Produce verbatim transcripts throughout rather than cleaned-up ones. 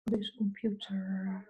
Dus computer.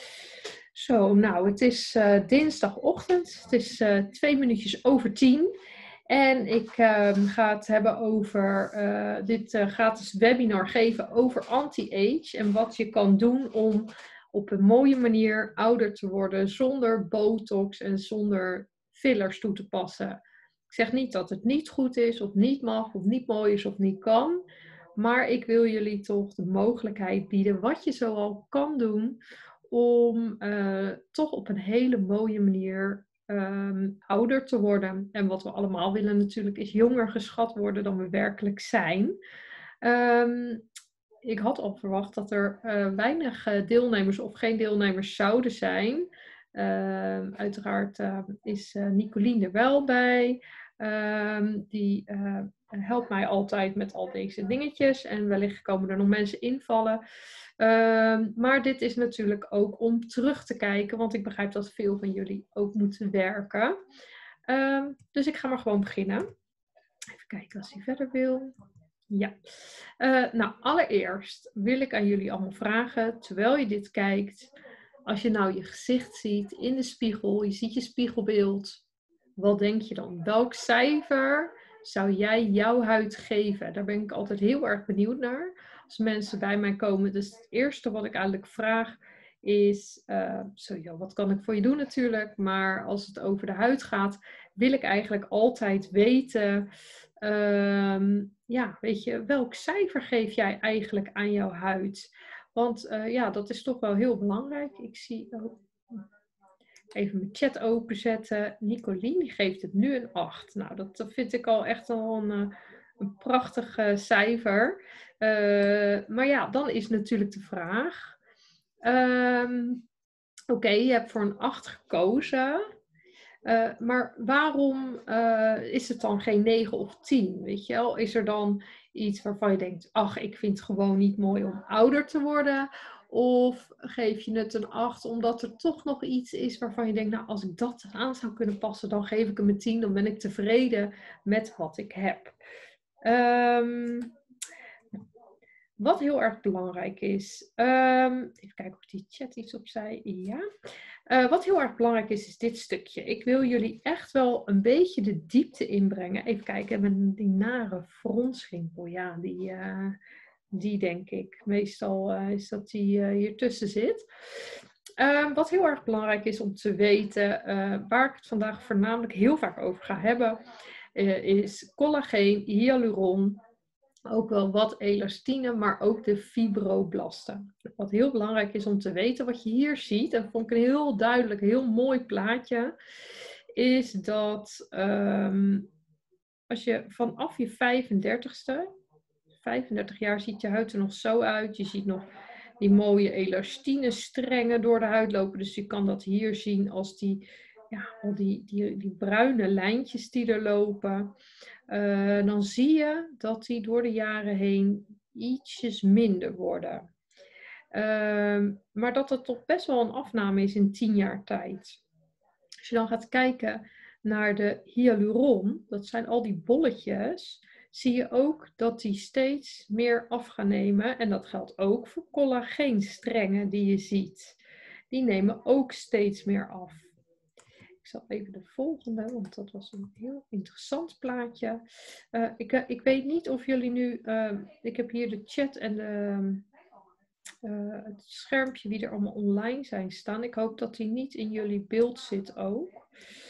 Zo, nou, het is uh, dinsdagochtend. Het is uh, twee minuutjes over tien. En ik uh, ga het hebben over uh, dit uh, gratis webinar geven over anti-age. En wat je kan doen om op een mooie manier ouder te worden zonder botox en zonder fillers toe te passen. Ik zeg niet dat het niet goed is of niet mag of niet mooi is of niet kan. Maar ik wil jullie toch de mogelijkheid bieden wat je zoal kan doen om uh, toch op een hele mooie manier um, ouder te worden. En wat we allemaal willen natuurlijk is jonger geschat worden dan we werkelijk zijn. Um, ik had al verwacht dat er uh, weinig uh, deelnemers of geen deelnemers zouden zijn. Uh, uiteraard uh, is uh, Nicolien er wel bij. Um, die uh, helpt mij altijd met al deze dingetjes. En wellicht komen er nog mensen invallen. Um, maar dit is natuurlijk ook om terug te kijken. Want ik begrijp dat veel van jullie ook moeten werken. Um, dus ik ga maar gewoon beginnen. Even kijken als hij verder wil. Ja. Uh, nou, allereerst wil ik aan jullie allemaal vragen, terwijl je dit kijkt. Als je nou je gezicht ziet in de spiegel, je ziet je spiegelbeeld. Wat denk je dan? Welk cijfer zou jij jouw huid geven? Daar ben ik altijd heel erg benieuwd naar. Als mensen bij mij komen, dus het eerste wat ik eigenlijk vraag is, uh, zo, joh, wat kan ik voor je doen natuurlijk, maar als het over de huid gaat, wil ik eigenlijk altijd weten, uh, ja, weet je, welk cijfer geef jij eigenlijk aan jouw huid? Want uh, ja, dat is toch wel heel belangrijk. Ik zie ook... Even mijn chat openzetten. Nicolien die geeft het nu een acht. Nou, dat, dat vind ik al echt al een, een prachtig uh, cijfer. Uh, maar ja, dan is natuurlijk de vraag. Um, Oké, okay, je hebt voor een acht gekozen. Uh, maar waarom uh, is het dan geen negen of tien? Weet je wel? Is er dan iets waarvan je denkt, ach, ik vind het gewoon niet mooi om ouder te worden? Of geef je het een acht omdat er toch nog iets is waarvan je denkt, nou, als ik dat aan zou kunnen passen, dan geef ik hem een tien. Dan ben ik tevreden met wat ik heb. Um, wat heel erg belangrijk is. Um, even kijken of die chat iets opzij. Ja. Uh, wat heel erg belangrijk is, is dit stukje. Ik wil jullie echt wel een beetje de diepte inbrengen. Even kijken, met die nare frontschimpel. Ja, die... Uh, Die denk ik. Meestal uh, is dat die uh, hier tussen zit. Uh, wat heel erg belangrijk is om te weten, uh, waar ik het vandaag voornamelijk heel vaak over ga hebben, uh, is collageen, hyaluron, ook wel wat elastine, maar ook de fibroblasten. Wat heel belangrijk is om te weten, wat je hier ziet, en vond ik een heel duidelijk, heel mooi plaatje, is dat um, als je vanaf je vijfendertigste, vijfendertig jaar ziet je huid er nog zo uit. Je ziet nog die mooie elastine strengen door de huid lopen. Dus je kan dat hier zien als die, ja, al die, die, die bruine lijntjes die er lopen. Uh, dan zie je dat die door de jaren heen ietsjes minder worden. Uh, maar dat het toch best wel een afname is in tien jaar tijd. Als je dan gaat kijken naar de hyaluron, dat zijn al die bolletjes, zie je ook dat die steeds meer af gaan nemen. En dat geldt ook voor collageenstrengen die je ziet. Die nemen ook steeds meer af. Ik zal even de volgende, want dat was een heel interessant plaatje. Uh, ik, uh, ik weet niet of jullie nu... Uh, ik heb hier de chat en de, uh, het schermpje wie er allemaal online zijn staan. Ik hoop dat die niet in jullie beeld zit ook.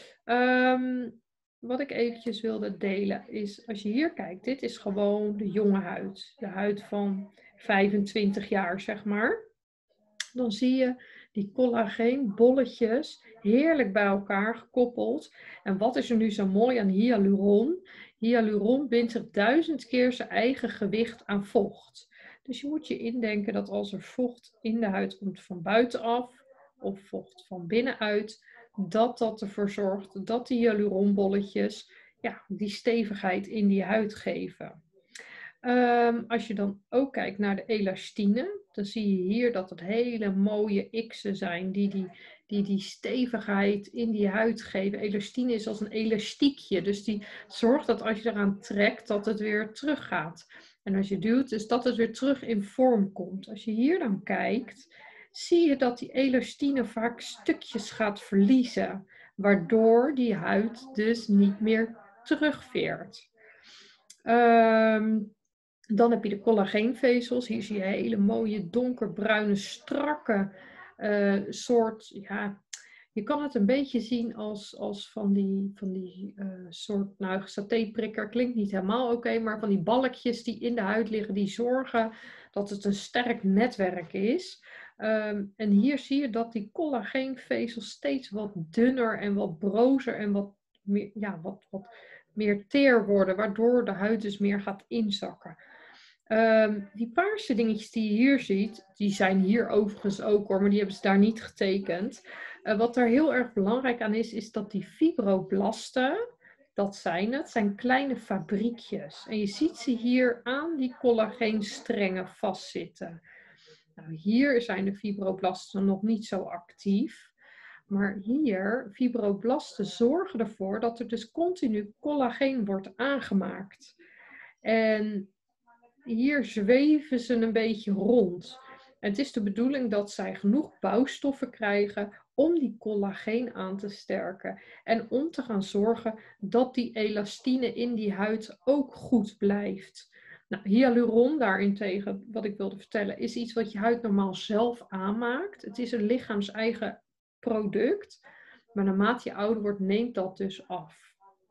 Um, Wat ik eventjes wilde delen is, als je hier kijkt, dit is gewoon de jonge huid. De huid van vijfentwintig jaar, zeg maar. Dan zie je die collageenbolletjes heerlijk bij elkaar gekoppeld. En wat is er nu zo mooi aan hyaluron? Hyaluron bindt er duizend keer zijn eigen gewicht aan vocht. Dus je moet je indenken dat als er vocht in de huid komt van buitenaf of vocht van binnenuit, dat dat ervoor zorgt dat die hyaluronbolletjes ja, die stevigheid in die huid geven. Um, als je dan ook kijkt naar de elastine, dan zie je hier dat het hele mooie x'en zijn die die, die die stevigheid in die huid geven. Elastine is als een elastiekje, dus die zorgt dat als je eraan trekt dat het weer teruggaat. En als je duwt, is dat het weer terug in vorm komt. Als je hier dan kijkt, zie je dat die elastine vaak stukjes gaat verliezen. Waardoor die huid dus niet meer terugveert. Um, dan heb je de collageenvezels. Hier zie je hele mooie donkerbruine, strakke uh, soort... Ja, je kan het een beetje zien als, als van die, van die uh, soort, nou, satéprikker klinkt niet helemaal oké, okay, maar van die balkjes die in de huid liggen, die zorgen dat het een sterk netwerk is. Um, en hier zie je dat die collageenvezels steeds wat dunner en wat brozer en wat meer, ja, wat, wat meer teer worden, waardoor de huid dus meer gaat inzakken. Um, die paarse dingetjes die je hier ziet, die zijn hier overigens ook hoor, maar die hebben ze daar niet getekend. Uh, wat er heel erg belangrijk aan is, is dat die fibroblasten, dat zijn het, zijn kleine fabriekjes. En je ziet ze hier aan die collageenstrengen vastzitten. Nou, hier zijn de fibroblasten nog niet zo actief. Maar hier, fibroblasten zorgen ervoor dat er dus continu collageen wordt aangemaakt. En hier zweven ze een beetje rond. En het is de bedoeling dat zij genoeg bouwstoffen krijgen om die collageen aan te sterken. En om te gaan zorgen dat die elastine in die huid ook goed blijft. Nou, hyaluron daarentegen, wat ik wilde vertellen, is iets wat je huid normaal zelf aanmaakt. Het is een lichaams-eigen product. Maar naarmate je ouder wordt, neemt dat dus af.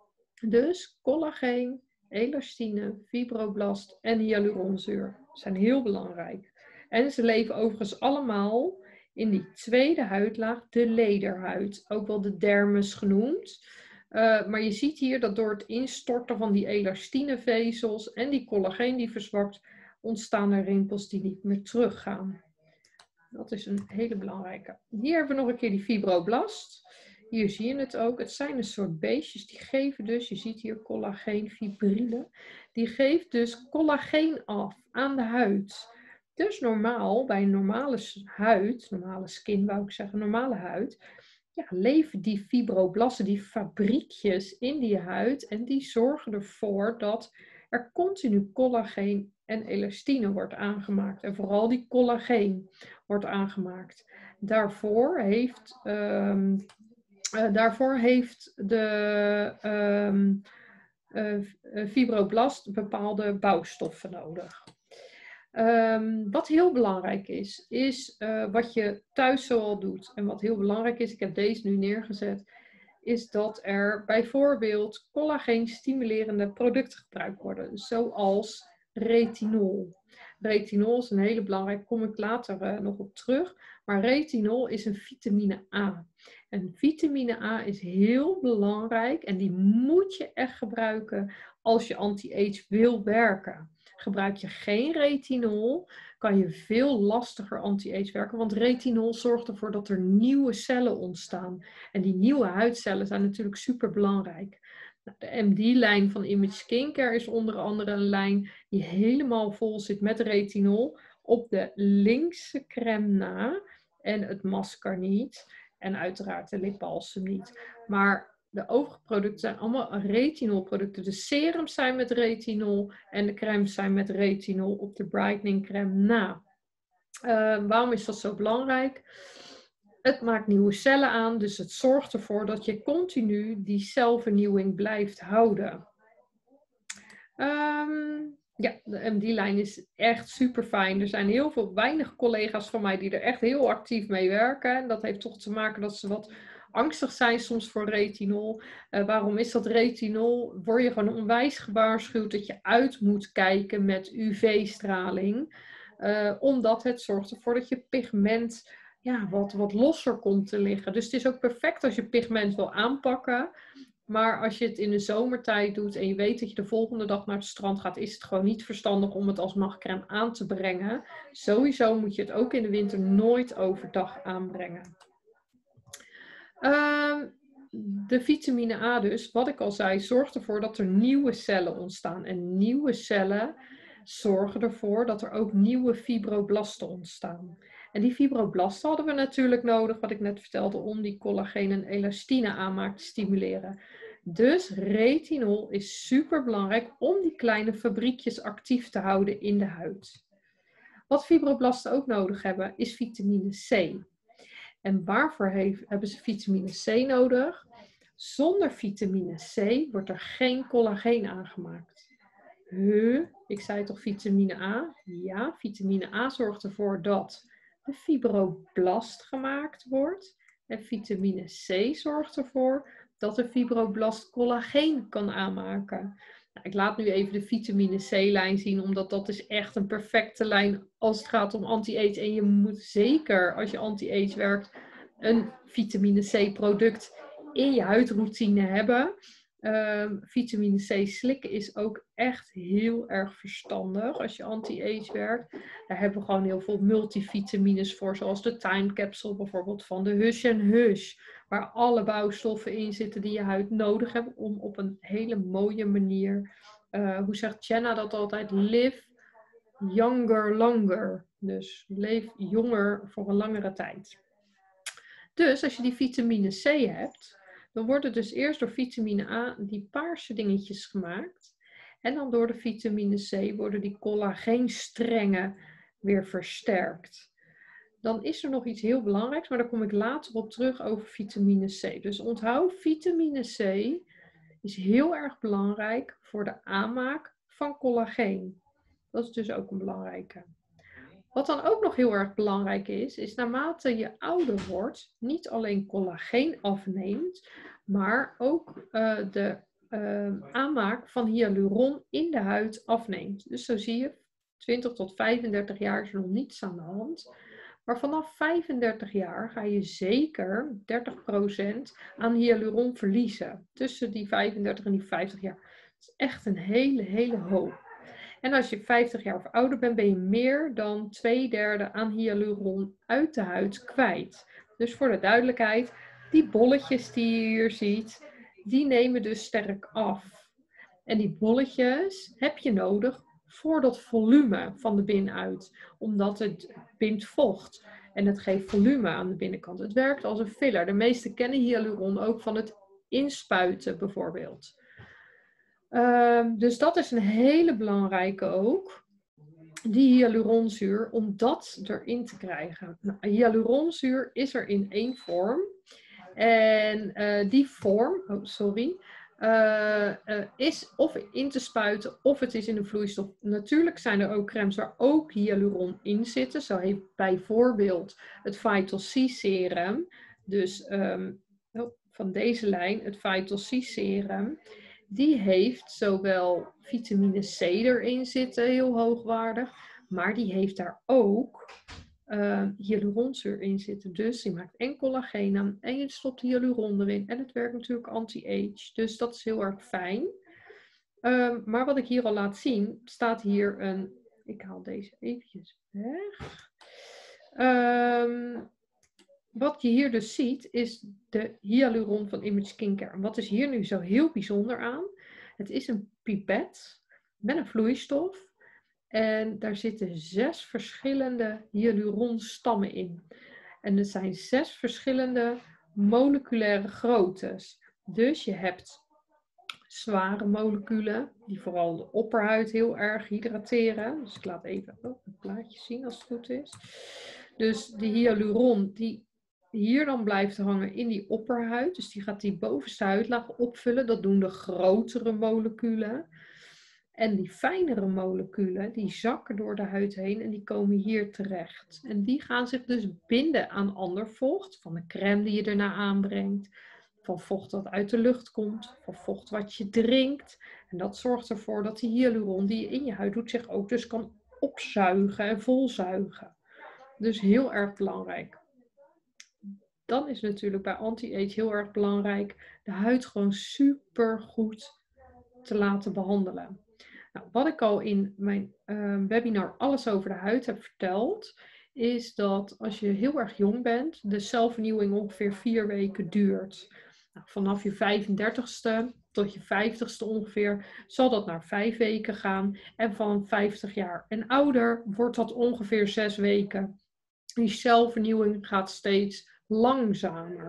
Dus collageen, elastine, fibroblast en hyaluronzuur zijn heel belangrijk. En ze leven overigens allemaal in die tweede huidlaag, de lederhuid, ook wel de dermis genoemd. Uh, maar je ziet hier dat door het instorten van die elastinevezels en die collageen die verzwakt, ontstaan er rimpels die niet meer teruggaan. Dat is een hele belangrijke. Hier hebben we nog een keer die fibroblast. Hier zie je het ook. Het zijn een soort beestjes. Die geven dus, je ziet hier collageenfibrille. Die geeft dus collageen af aan de huid. Dus normaal, bij een normale huid, normale skin wou ik zeggen, normale huid, ja, leven die fibroblasten, die fabriekjes in die huid. En die zorgen ervoor dat er continu collageen en elastine wordt aangemaakt. En vooral die collageen wordt aangemaakt. Daarvoor heeft... Um, Uh, daarvoor heeft de um, uh, fibroblast bepaalde bouwstoffen nodig. Um, wat heel belangrijk is, is uh, wat je thuis zoal doet. En wat heel belangrijk is, ik heb deze nu neergezet, is dat er bijvoorbeeld collageen-stimulerende producten gebruikt worden, zoals retinol. Retinol is een hele belangrijke, kom ik later uh, nog op terug, maar retinol is een vitamine A. En vitamine A is heel belangrijk en die moet je echt gebruiken als je anti-age wil werken. Gebruik je geen retinol, kan je veel lastiger anti-age werken, want retinol zorgt ervoor dat er nieuwe cellen ontstaan. En die nieuwe huidcellen zijn natuurlijk super belangrijk. De M D-lijn van Image Skincare is onder andere een lijn die helemaal vol zit met retinol op de linkse crème na en het masker niet. En uiteraard de lipbalsem niet. Maar de overige producten zijn allemaal retinolproducten. De serums zijn met retinol en de crèmes zijn met retinol op de brightening crème na. Uh, waarom is dat zo belangrijk? Het maakt nieuwe cellen aan, dus het zorgt ervoor dat je continu die celvernieuwing blijft houden. Um, ja, de M D-lijn is echt super fijn. Er zijn heel veel, weinig collega's van mij die er echt heel actief mee werken. En dat heeft toch te maken dat ze wat angstig zijn soms voor retinol. Uh, waarom is dat retinol? Word je gewoon onwijs gewaarschuwd dat je uit moet kijken met U V-straling. Uh, omdat het zorgt ervoor dat je pigment ja, wat, wat losser komt te liggen. Dus het is ook perfect als je pigment wil aanpakken. Maar als je het in de zomertijd doet en je weet dat je de volgende dag naar het strand gaat, is het gewoon niet verstandig om het als nachtcrème aan te brengen. Sowieso moet je het ook in de winter nooit overdag aanbrengen. Uh, de vitamine A dus, wat ik al zei, zorgt ervoor dat er nieuwe cellen ontstaan. En nieuwe cellen zorgen ervoor dat er ook nieuwe fibroblasten ontstaan. En die fibroblasten hadden we natuurlijk nodig, wat ik net vertelde, om die collageen en elastine aanmaak te stimuleren. Dus retinol is super belangrijk om die kleine fabriekjes actief te houden in de huid. Wat fibroblasten ook nodig hebben is vitamine C. En waarvoor heeft, hebben ze vitamine C nodig? Zonder vitamine C wordt er geen collageen aangemaakt. Huh, ik zei toch vitamine A? Ja, vitamine A zorgt ervoor dat de fibroblast gemaakt wordt. En vitamine C zorgt ervoor dat de fibroblast collageen kan aanmaken. Nou, ik laat nu even de vitamine C-lijn zien, omdat dat is echt een perfecte lijn als het gaat om anti-age. En je moet zeker, als je anti-age werkt, een vitamine C-product in je huidroutine hebben. Um, vitamine C slikken is ook echt heel erg verstandig als je anti-age werkt. Daar hebben we gewoon heel veel multivitamines voor, zoals de Time Capsule bijvoorbeeld van de Hush and Hush. Waar alle bouwstoffen in zitten die je huid nodig hebt om op een hele mooie manier, uh, hoe zegt Jenna dat altijd, live younger longer. Dus leef jonger voor een langere tijd. Dus als je die vitamine C hebt, dan worden dus eerst door vitamine A die paarse dingetjes gemaakt. En dan door de vitamine C worden die collageenstrengen weer versterkt. Dan is er nog iets heel belangrijks, maar daar kom ik later op terug over vitamine C. Dus onthoud, vitamine C is heel erg belangrijk voor de aanmaak van collageen. Dat is dus ook een belangrijke. Wat dan ook nog heel erg belangrijk is, is naarmate je ouder wordt, niet alleen collageen afneemt, maar ook uh, de uh, aanmaak van hyaluron in de huid afneemt. Dus zo zie je, twintig tot vijfendertig jaar is er nog niets aan de hand. Maar vanaf vijfendertig jaar ga je zeker dertig procent aan hyaluron verliezen. Tussen die vijfendertig en die vijftig jaar. Dat is echt een hele, hele hoop. En als je vijftig jaar of ouder bent, ben je meer dan twee derde aan hyaluron uit de huid kwijt. Dus voor de duidelijkheid, die bolletjes die je hier ziet, die nemen dus sterk af. En die bolletjes heb je nodig voor dat volume van de binnenuit. Omdat het bindt vocht en het geeft volume aan de binnenkant. Het werkt als een filler. De meesten kennen hyaluron ook van het inspuiten bijvoorbeeld. Uh, dus dat is een hele belangrijke ook, die hyaluronzuur, om dat erin te krijgen. Nou, hyaluronzuur is er in één vorm. En uh, die vorm, oh sorry, uh, uh, is of in te spuiten of het is in een vloeistof. Natuurlijk zijn er ook crèmes waar ook hyaluron in zitten. Zo heeft bijvoorbeeld het Vital C serum, dus um, oh, van deze lijn, het Vital C serum. Die heeft zowel vitamine C erin zitten, heel hoogwaardig, maar die heeft daar ook uh, hyaluronzuur in zitten. Dus die maakt en collageen aan en je stopt hyaluron erin. En het werkt natuurlijk anti-age, dus dat is heel erg fijn. Uh, maar wat ik hier al laat zien, staat hier een, ik haal deze eventjes weg. Um, Wat je hier dus ziet, is de hyaluron van Image Skincare. En wat is hier nu zo heel bijzonder aan? Het is een pipet met een vloeistof. En daar zitten zes verschillende hyaluronstammen in. En er zijn zes verschillende moleculaire groottes. Dus je hebt zware moleculen, die vooral de opperhuid heel erg hydrateren. Dus ik laat even oh, een plaatje zien als het goed is. Dus die hyaluron, die hier dan blijft hangen in die opperhuid. Dus die gaat die bovenste huidlaag opvullen. Dat doen de grotere moleculen. En die fijnere moleculen, die zakken door de huid heen en die komen hier terecht. En die gaan zich dus binden aan ander vocht. Van de crème die je erna aanbrengt. Van vocht dat uit de lucht komt. Van vocht wat je drinkt. En dat zorgt ervoor dat die hyaluron die je in je huid doet zich ook dus kan opzuigen en volzuigen. Dus heel erg belangrijk. Dan is natuurlijk bij anti-age heel erg belangrijk de huid gewoon super goed te laten behandelen. Nou, wat ik al in mijn uh, webinar Alles over de huid heb verteld, is dat als je heel erg jong bent, de celvernieuwing ongeveer vier weken duurt. Nou, vanaf je vijfendertigste tot je vijftigste ongeveer zal dat naar vijf weken gaan. En van vijftig jaar en ouder wordt dat ongeveer zes weken. Die celvernieuwing gaat steeds langzamer.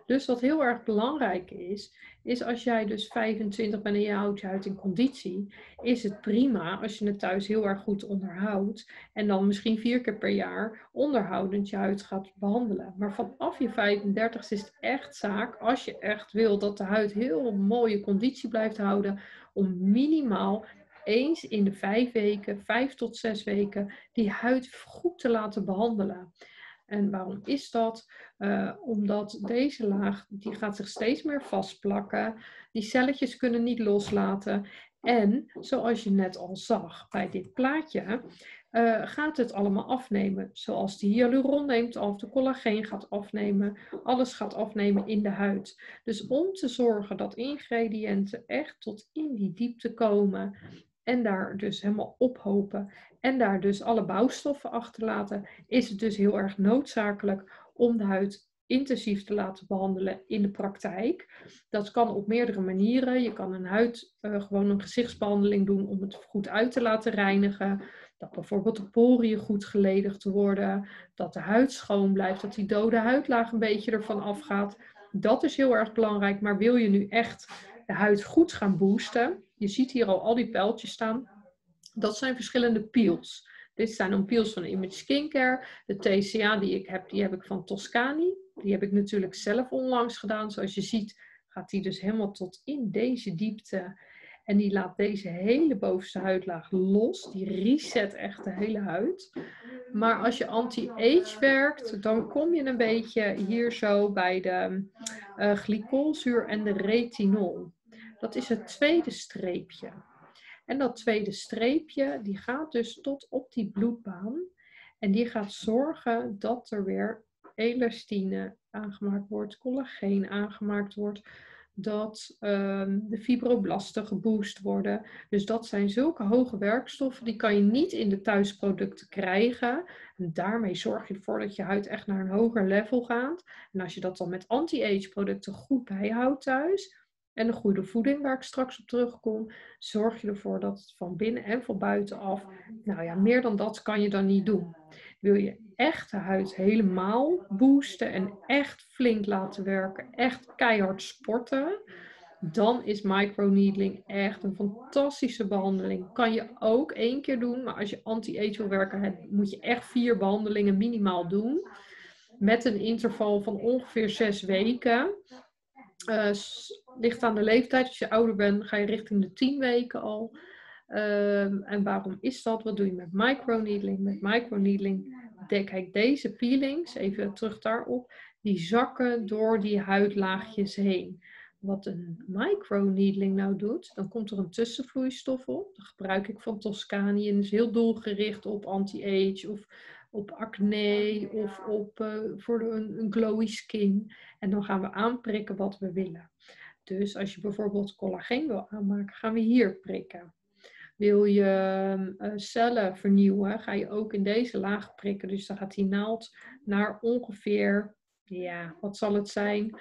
Dus wat heel erg belangrijk is, is als jij dus vijfentwintig bent en je houdt je huid in conditie, is het prima als je het thuis heel erg goed onderhoudt en dan misschien vier keer per jaar onderhoudend je huid gaat behandelen. Maar vanaf je vijfendertigste is het echt zaak, als je echt wil dat de huid heel mooie conditie blijft houden, om minimaal eens in de vijf weken, vijf tot zes weken, die huid goed te laten behandelen. En waarom is dat? Uh, omdat deze laag, die gaat zich steeds meer vastplakken. Die celletjes kunnen niet loslaten. En zoals je net al zag bij dit plaatje, uh, gaat het allemaal afnemen. Zoals de hyaluron neemt af, de collageen gaat afnemen. Alles gaat afnemen in de huid. Dus om te zorgen dat ingrediënten echt tot in die diepte komen en daar dus helemaal ophopen en daar dus alle bouwstoffen achterlaten, is het dus heel erg noodzakelijk om de huid intensief te laten behandelen in de praktijk. Dat kan op meerdere manieren. Je kan een huid, uh, gewoon een gezichtsbehandeling doen om het goed uit te laten reinigen. Dat bijvoorbeeld de poriën goed geledigd worden. Dat de huid schoon blijft. Dat die dode huidlaag een beetje ervan afgaat. Dat is heel erg belangrijk. Maar wil je nu echt de huid goed gaan boosten? Je ziet hier al al die pijltjes staan. Dat zijn verschillende peels. Dit zijn dan peels van Image Skincare. De T C A die ik heb, die heb ik van Toscani. Die heb ik natuurlijk zelf onlangs gedaan. Zoals je ziet gaat die dus helemaal tot in deze diepte. En die laat deze hele bovenste huidlaag los. Die reset echt de hele huid. Maar als je anti-age werkt, dan kom je een beetje hier zo bij de uh, glycolzuur en de retinol. Dat is het tweede streepje. En dat tweede streepje, die gaat dus tot op die bloedbaan. En die gaat zorgen dat er weer elastine aangemaakt wordt, collageen aangemaakt wordt. Dat um, de fibroblasten geboost worden. Dus dat zijn zulke hoge werkstoffen, die kan je niet in de thuisproducten krijgen. En daarmee zorg je ervoor dat je huid echt naar een hoger level gaat. En als je dat dan met anti-age producten goed bijhoudt thuis, en de goede voeding waar ik straks op terugkom, zorg je ervoor dat het van binnen en van buitenaf, nou ja, meer dan dat kan je dan niet doen. Wil je echt de huid helemaal boosten en echt flink laten werken, echt keihard sporten, dan is microneedling echt een fantastische behandeling. Kan je ook één keer doen, maar als je anti-age wil werken, moet je echt vier behandelingen minimaal doen. Met een interval van ongeveer zes weken. Uh, ligt aan de leeftijd. Als je ouder bent, ga je richting de tien weken al. Uh, en waarom is dat? Wat doe je met microneedling? Met microneedling, kijk, deze peelings, even terug daarop, die zakken door die huidlaagjes heen. Wat een microneedling nou doet, dan komt er een tussenvloeistof op. Dat gebruik ik van Toscani en is heel doelgericht op anti-age of op acne of op, uh, voor een, een glowy skin. En dan gaan we aanprikken wat we willen. Dus als je bijvoorbeeld collageen wil aanmaken, gaan we hier prikken. Wil je uh, cellen vernieuwen, ga je ook in deze laag prikken. Dus dan gaat die naald naar ongeveer, ja, wat zal het zijn?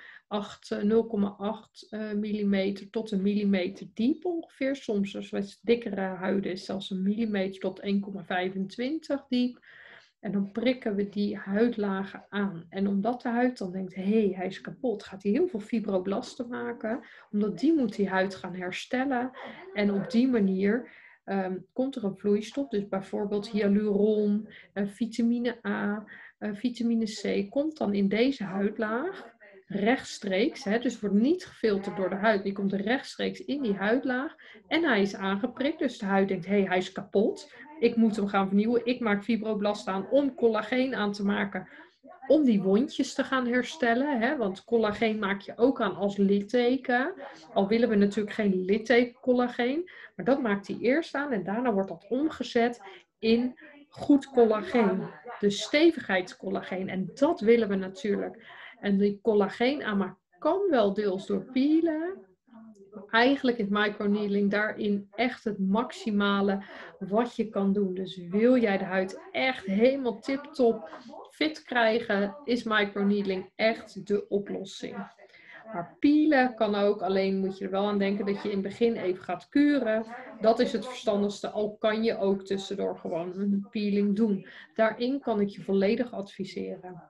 nul komma acht uh, millimeter tot een millimeter diep ongeveer. Soms als wat dikkere huiden is zelfs een millimeter tot één komma vijfentwintig diep. En dan prikken we die huidlagen aan. En omdat de huid dan denkt, hé, hey, hij is kapot, gaat hij heel veel fibroblasten maken. Omdat die moet die huid gaan herstellen. En op die manier um, komt er een vloeistof. Dus bijvoorbeeld hyaluron, uh, vitamine A, uh, vitamine C. Komt dan in deze huidlaag rechtstreeks. Hè, dus wordt niet gefilterd door de huid. Die komt rechtstreeks in die huidlaag. En hij is aangeprikt. Dus de huid denkt, hé, hey, hij is kapot. Ik moet hem gaan vernieuwen. Ik maak fibroblasten aan om collageen aan te maken. Om die wondjes te gaan herstellen. Hè? Want collageen maak je ook aan als litteken. Al willen we natuurlijk geen litteken collageen. Maar dat maakt hij eerst aan. En daarna wordt dat omgezet in goed collageen. Dus stevigheidscollageen. En dat willen we natuurlijk. En die collageen aanmaak kan wel deels door peelen. Eigenlijk is microneedling daarin echt het maximale wat je kan doen. Dus wil jij de huid echt helemaal tip-top fit krijgen, is microneedling echt de oplossing. Maar peelen kan ook, alleen moet je er wel aan denken dat je in het begin even gaat kuren. Dat is het verstandigste, al kan je ook tussendoor gewoon een peeling doen. Daarin kan ik je volledig adviseren.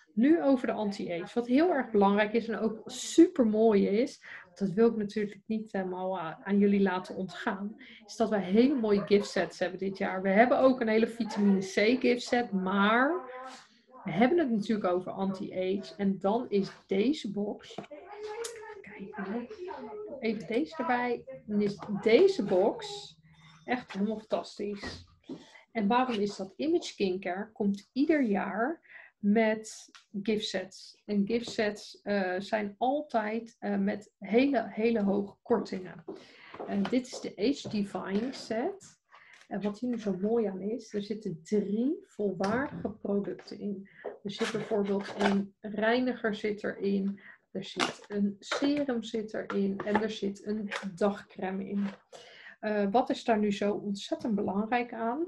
Nu over de anti-age. Wat heel erg belangrijk is en ook super mooi is, dat wil ik natuurlijk niet helemaal aan jullie laten ontgaan, is dat wij hele mooie gift sets hebben dit jaar. We hebben ook een hele vitamine C gift set, maar we hebben het natuurlijk over anti-age. En dan is deze box, kijken, even deze erbij, dan is deze box echt helemaal fantastisch. En waarom is dat? Image Skincare komt ieder jaar met gift sets. En gift sets uh, zijn altijd uh, met hele, hele hoge kortingen. En dit is de Age Divine set. En wat hier nu zo mooi aan is, er zitten drie volwaardige producten in. Er zit bijvoorbeeld een reiniger zit erin, er zit een serum zit erin en er zit een dagcreme in. Uh, wat is daar nu zo ontzettend belangrijk aan?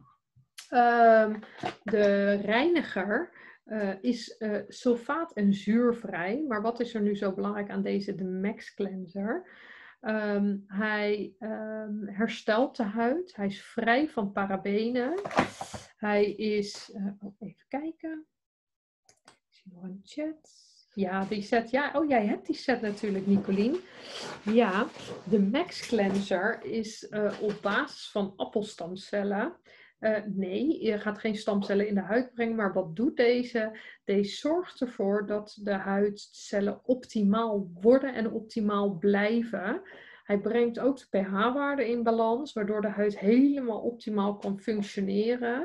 Uh, de reiniger uh, is uh, sulfaat- en zuurvrij. Maar wat is er nu zo belangrijk aan deze, de Max Cleanser? Um, hij um, herstelt de huid. Hij is vrij van parabenen. Hij is, uh, oh, even kijken. Ik zie nog een chat. Ja, die set. Ja, oh, jij hebt die set natuurlijk, Nicolien. Ja, de Max Cleanser is uh, op basis van appelstamcellen. Uh, nee, je gaat geen stamcellen in de huid brengen, maar wat doet deze? Deze zorgt ervoor dat de huidcellen optimaal worden en optimaal blijven. Hij brengt ook de pH-waarde in balans, waardoor de huid helemaal optimaal kan functioneren.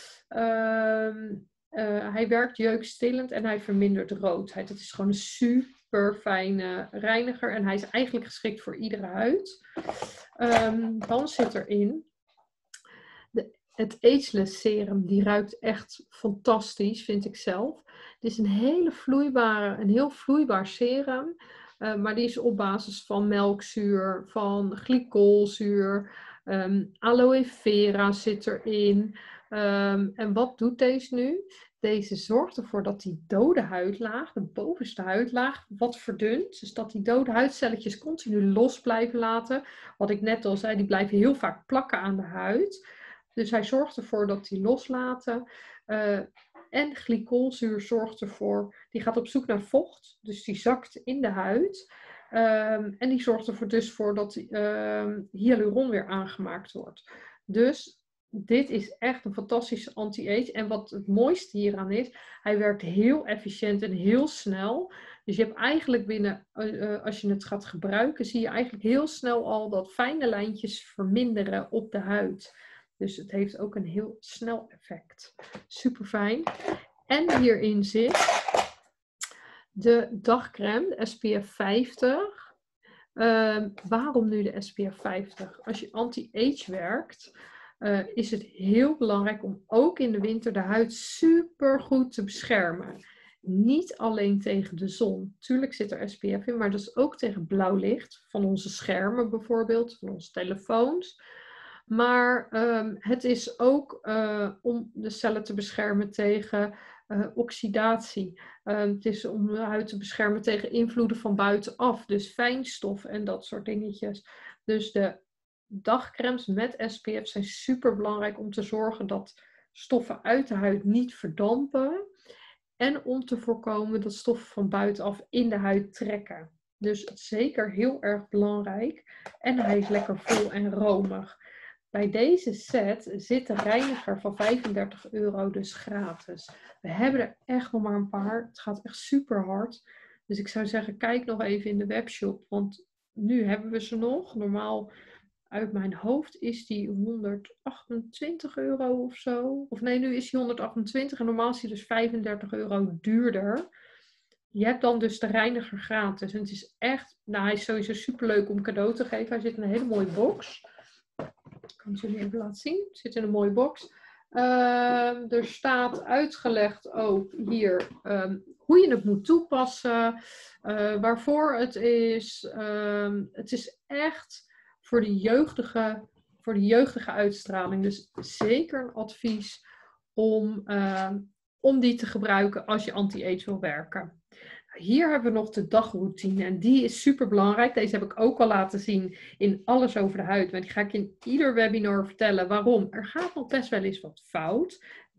Uh, uh, hij werkt jeukstillend en hij vermindert roodheid. Het is gewoon een super fijne reiniger en hij is eigenlijk geschikt voor iedere huid. Um, dan zit erin de Het Ageless Serum, die ruikt echt fantastisch, vind ik zelf. Het is een hele vloeibare, een heel vloeibaar serum. Uh, maar die is op basis van melkzuur, van glycolzuur, um, aloe vera zit erin. Um, en wat doet deze nu? Deze zorgt ervoor dat die dode huidlaag, de bovenste huidlaag, wat verdunt. Dus dat die dode huidcelletjes continu los blijven laten. Wat ik net al zei, die blijven heel vaak plakken aan de huid. Dus hij zorgt ervoor dat die loslaten. Uh, en glycolzuur zorgt ervoor, die gaat op zoek naar vocht. Dus die zakt in de huid. Um, en die zorgt ervoor dus voor dat um, hyaluron weer aangemaakt wordt. Dus dit is echt een fantastische anti-age. En wat het mooiste hieraan is, hij werkt heel efficiënt en heel snel. Dus je hebt eigenlijk binnen, uh, als je het gaat gebruiken, zie je eigenlijk heel snel al dat fijne lijntjes verminderen op de huid. Dus het heeft ook een heel snel effect. Super fijn. En hierin zit de dagcreme, de S P F vijftig. Uh, waarom nu de S P F vijftig? Als je anti-age werkt, uh, is het heel belangrijk om ook in de winter de huid super goed te beschermen. Niet alleen tegen de zon. Tuurlijk zit er S P F in, maar dat is ook tegen blauw licht. Van onze schermen bijvoorbeeld, van onze telefoons. Maar um, het is ook uh, om de cellen te beschermen tegen uh, oxidatie. Uh, het is om de huid te beschermen tegen invloeden van buitenaf. Dus fijnstof en dat soort dingetjes. Dus de dagcremes met S P F zijn super belangrijk om te zorgen dat stoffen uit de huid niet verdampen. En om te voorkomen dat stoffen van buitenaf in de huid trekken. Dus zeker heel erg belangrijk. En hij is lekker vol en romig. Bij deze set zit de reiniger van vijfendertig euro dus gratis. We hebben er echt nog maar een paar. Het gaat echt super hard. Dus ik zou zeggen, kijk nog even in de webshop. Want nu hebben we ze nog. Normaal uit mijn hoofd is die honderdachtentwintig euro of zo. Of nee, nu is die honderdachtentwintig en normaal is die dus vijfendertig euro duurder. Je hebt dan dus de reiniger gratis. En het is echt, nou hij is sowieso super leuk om cadeau te geven. Hij zit in een hele mooie box. Ik kan het jullie even laten zien. Het zit in een mooie box. Uh, er staat uitgelegd ook hier um, hoe je het moet toepassen. Uh, waarvoor het is. Um, het is echt voor de jeugdige, voor de jeugdige uitstraling. Dus zeker een advies om, uh, om die te gebruiken als je anti-age wil werken. Hier hebben we nog de dagroutine en die is super belangrijk. Deze heb ik ook al laten zien in Alles over de huid. Maar die ga ik in ieder webinar vertellen. Waarom? Er gaat nog best wel eens wat fout.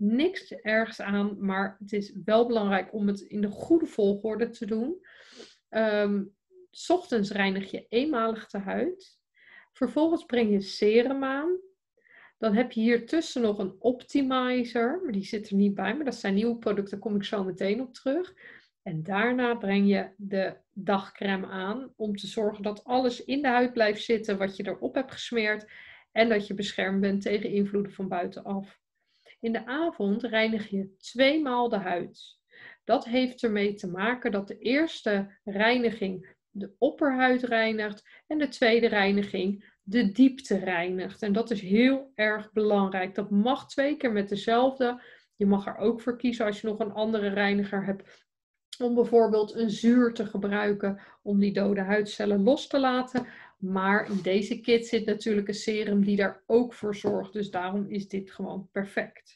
niks ergs aan, maar het is wel belangrijk om het in de goede volgorde te doen. Um, 's ochtends reinig je eenmalig de huid. Vervolgens breng je serum aan. Dan heb je hier tussen nog een optimizer, maar die zit er niet bij, maar dat zijn nieuwe producten, daar kom ik zo meteen op terug. En daarna breng je de dagcrème aan om te zorgen dat alles in de huid blijft zitten wat je erop hebt gesmeerd en dat je beschermd bent tegen invloeden van buitenaf. In de avond reinig je tweemaal de huid. Dat heeft ermee te maken dat de eerste reiniging de opperhuid reinigt en de tweede reiniging de diepte reinigt. En dat is heel erg belangrijk. Dat mag twee keer met dezelfde. Je mag er ook voor kiezen als je nog een andere reiniger hebt. Om bijvoorbeeld een zuur te gebruiken om die dode huidcellen los te laten. Maar in deze kit zit natuurlijk een serum die daar ook voor zorgt. Dus daarom is dit gewoon perfect.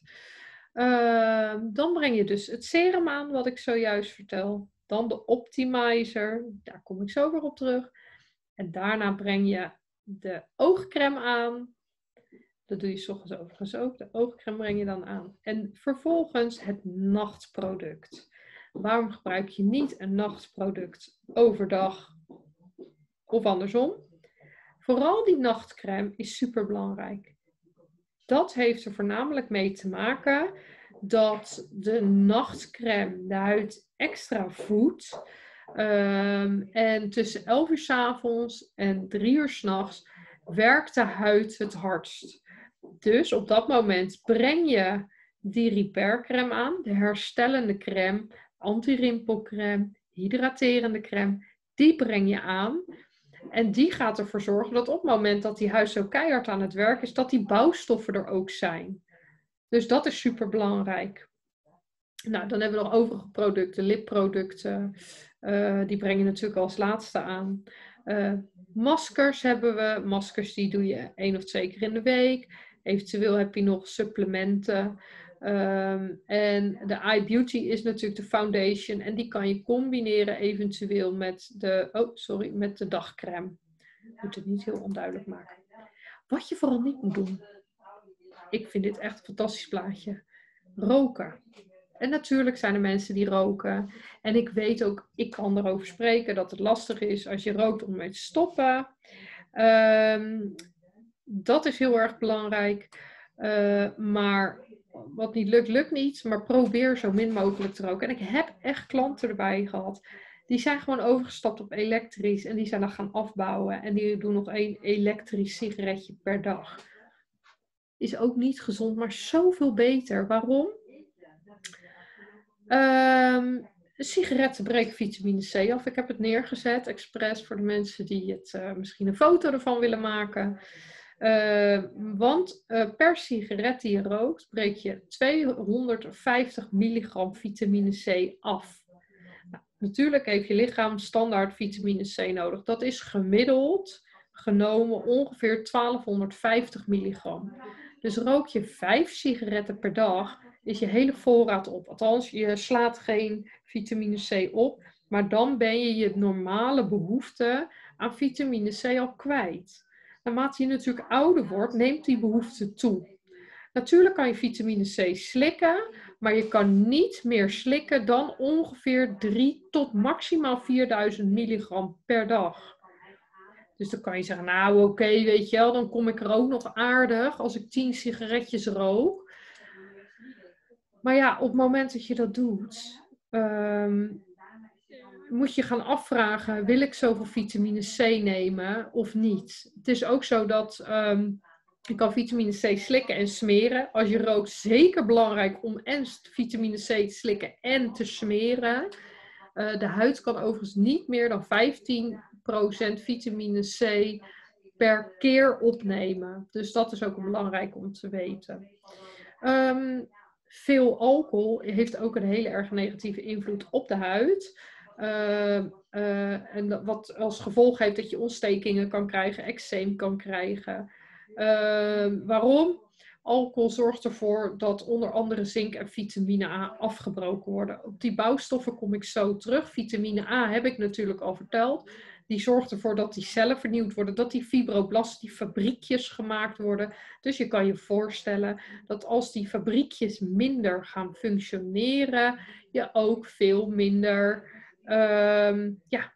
Uh, dan breng je dus het serum aan wat ik zojuist vertel. Dan de optimizer. Daar kom ik zo weer op terug. En daarna breng je de oogcrème aan. Dat doe je 's ochtends overigens ook. De oogcrème breng je dan aan. En vervolgens het nachtproduct. Waarom gebruik je niet een nachtproduct overdag of andersom? Vooral die nachtcrème is super belangrijk. Dat heeft er voornamelijk mee te maken dat de nachtcrème de huid extra voedt. Um, en tussen elf uur 's avonds en drie uur 's nachts werkt de huid het hardst. Dus op dat moment breng je die repaircrème aan, de herstellende crème, anti-rimpelcrème, hydraterende crème. Die breng je aan. En die gaat ervoor zorgen dat op het moment dat die huid zo keihard aan het werk is, dat die bouwstoffen er ook zijn. Dus dat is super belangrijk. Nou, dan hebben we nog overige producten, lipproducten. Uh, die breng je natuurlijk als laatste aan. Uh, maskers hebben we. Maskers die doe je één of twee keer in de week. Eventueel heb je nog supplementen. Um, en de Eye Beauty is natuurlijk de foundation. En die kan je combineren eventueel met de, oh, sorry, met de dagcrème. Ik moet het niet heel onduidelijk maken. Wat je vooral niet moet doen. Ik vind dit echt een fantastisch plaatje. Roken. En natuurlijk zijn er mensen die roken. En ik weet ook, ik kan erover spreken dat het lastig is als je rookt om mee te stoppen. Um, dat is heel erg belangrijk. Uh, maar wat niet lukt, lukt niet. Maar probeer zo min mogelijk te roken. En ik heb echt klanten erbij gehad. Die zijn gewoon overgestapt op elektrisch. En die zijn dan gaan afbouwen. En die doen nog één elektrisch sigaretje per dag. Is ook niet gezond, maar zoveel beter. Waarom? Um, sigaretten breken vitamine C af. Ik heb het neergezet, expres voor de mensen die het uh, misschien een foto ervan willen maken. Uh, want uh, per sigaret die je rookt, breek je tweehonderdvijftig milligram vitamine C af. Nou, natuurlijk heeft je lichaam standaard vitamine C nodig. Dat is gemiddeld genomen ongeveer twaalfhonderdvijftig milligram. Dus rook je vijf sigaretten per dag, is je hele voorraad op. Althans, je slaat geen vitamine C op, maar dan ben je je normale behoefte aan vitamine C al kwijt. Naarmate je natuurlijk ouder wordt, neemt die behoefte toe. Natuurlijk kan je vitamine C slikken, maar je kan niet meer slikken dan ongeveer drie tot maximaal vierduizend milligram per dag. Dus dan kan je zeggen, nou oké, okay, weet je wel, dan kom ik er ook nog aardig als ik tien sigaretjes rook. Maar ja, op het moment dat je dat doet, um, moet je gaan afvragen, wil ik zoveel vitamine C nemen of niet? Het is ook zo dat um, je kan vitamine C slikken en smeren. Als je rookt, zeker belangrijk om en vitamine C te slikken en te smeren. Uh, de huid kan overigens niet meer dan vijftien procent vitamine C per keer opnemen. Dus dat is ook belangrijk om te weten. Um, veel alcohol heeft ook een hele erg negatieve invloed op de huid. Uh, uh, en wat als gevolg heeft dat je ontstekingen kan krijgen, eczeem kan krijgen. Uh, waarom? Alcohol zorgt ervoor dat onder andere zink en vitamine A afgebroken worden. Op die bouwstoffen kom ik zo terug. Vitamine A heb ik natuurlijk al verteld. die zorgt ervoor dat die cellen vernieuwd worden, dat die fibroblasten, die fabriekjes gemaakt worden. Dus je kan je voorstellen dat als die fabriekjes minder gaan functioneren, je ook veel minder um, ja,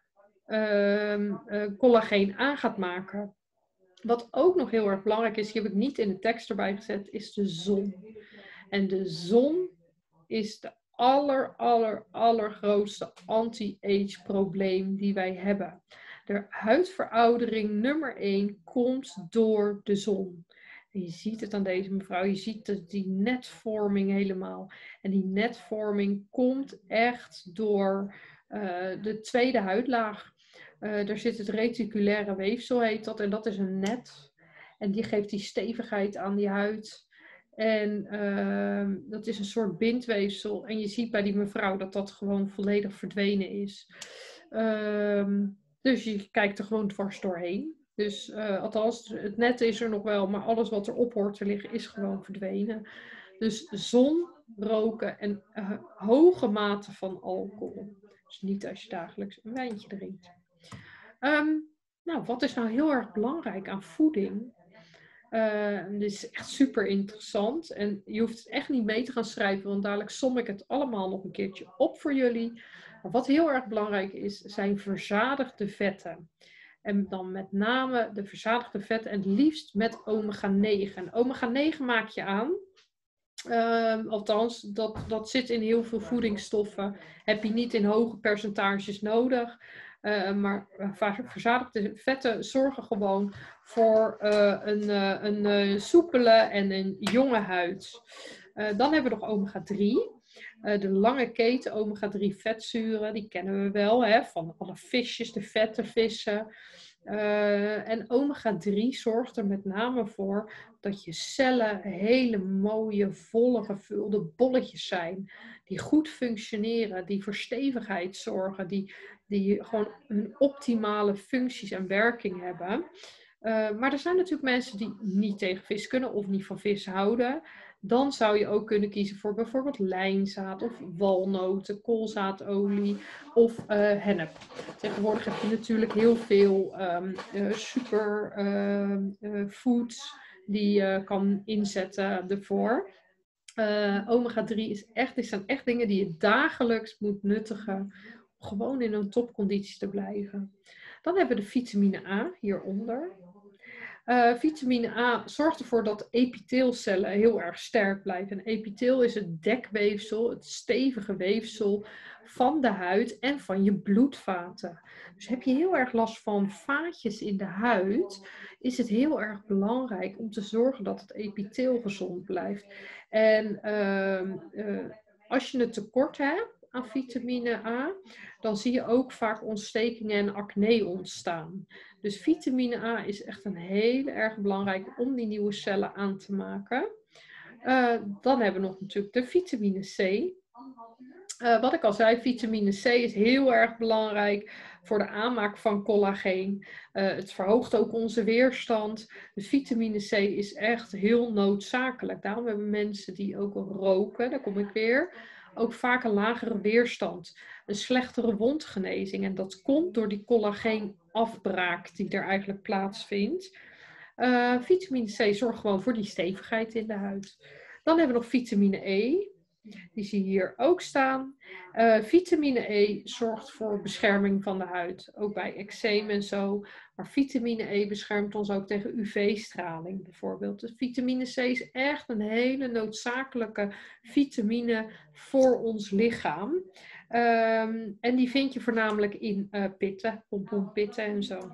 um, uh, collageen aan gaat maken. Wat ook nog heel erg belangrijk is, die heb ik niet in de tekst erbij gezet, is de zon. En de zon is de aller, aller, allergrootste anti-age probleem die wij hebben. De huidveroudering nummer één komt door de zon. En je ziet het aan deze mevrouw, je ziet die netvorming helemaal. En die netvorming komt echt door uh, de tweede huidlaag. Uh, daar zit het reticulaire weefsel, heet dat. En dat is een net. En die geeft die stevigheid aan die huid. En uh, dat is een soort bindweefsel. En je ziet bij die mevrouw dat dat gewoon volledig verdwenen is. Uh, dus je kijkt er gewoon dwars doorheen. Dus uh, althans, het net is er nog wel, maar alles wat erop hoort te liggen is gewoon verdwenen. Dus zon, roken en uh, hoge mate van alcohol. Dus niet als je dagelijks een wijntje drinkt. Um, nou, wat is nou heel erg belangrijk aan voeding? Uh, dit is echt super interessant. En je hoeft het echt niet mee te gaan schrijven, want dadelijk som ik het allemaal nog een keertje op voor jullie. Maar wat heel erg belangrijk is, zijn verzadigde vetten. En dan met name de verzadigde vetten en het liefst met omega negen. En omega negen maak je aan. Uh, althans, dat, dat zit in heel veel voedingsstoffen. Heb je niet in hoge percentages nodig. Uh, maar uh, verzadigde vetten zorgen gewoon voor uh, een, uh, een uh, soepele en een jonge huid. Uh, dan hebben we nog omega drie. Uh, de lange keten omega drie vetzuren, die kennen we wel, hè, van alle visjes, de vette vissen. Uh, en omega drie zorgt er met name voor dat je cellen hele mooie, volle, gevulde bolletjes zijn. Die goed functioneren, die voor stevigheid zorgen, die, die gewoon hun optimale functies en werking hebben. Uh, maar er zijn natuurlijk mensen die niet tegen vis kunnen of niet van vis houden. Dan zou je ook kunnen kiezen voor bijvoorbeeld lijnzaad of walnoten, koolzaadolie of uh, hennep. Tegenwoordig heb je natuurlijk heel veel um, uh, super uh, uh, foods die je uh, kan inzetten ervoor. Uh, omega drie is echt, dit zijn echt dingen die je dagelijks moet nuttigen om gewoon in een topconditie te blijven. Dan hebben we de vitamine A hieronder. Uh, vitamine A zorgt ervoor dat epiteelcellen heel erg sterk blijven. En epitheel is het dekweefsel, het stevige weefsel van de huid en van je bloedvaten. Dus heb je heel erg last van vaatjes in de huid, is het heel erg belangrijk om te zorgen dat het epitheel gezond blijft. En uh, uh, als je een tekort hebt aan vitamine A, dan zie je ook vaak ontstekingen en acne ontstaan. Dus vitamine A is echt een heel erg belangrijk om die nieuwe cellen aan te maken. Uh, dan hebben we nog natuurlijk de vitamine C. Uh, wat ik al zei, vitamine C is heel erg belangrijk voor de aanmaak van collageen. Uh, het verhoogt ook onze weerstand. Dus vitamine C is echt heel noodzakelijk. Daarom hebben mensen die ook roken, daar kom ik weer, ook vaak een lagere weerstand. Een slechtere wondgenezing. En dat komt door die collageenafbraak die er eigenlijk plaatsvindt. Uh, vitamine C zorgt gewoon voor die stevigheid in de huid. Dan hebben we nog vitamine E. Die zie je hier ook staan. Uh, vitamine E zorgt voor bescherming van de huid. Ook bij eczeem en zo. Maar vitamine E beschermt ons ook tegen U V-straling bijvoorbeeld. Dus vitamine C is echt een hele noodzakelijke vitamine voor ons lichaam. Um, en die vind je voornamelijk in uh, pitten, pompoenpitten en zo.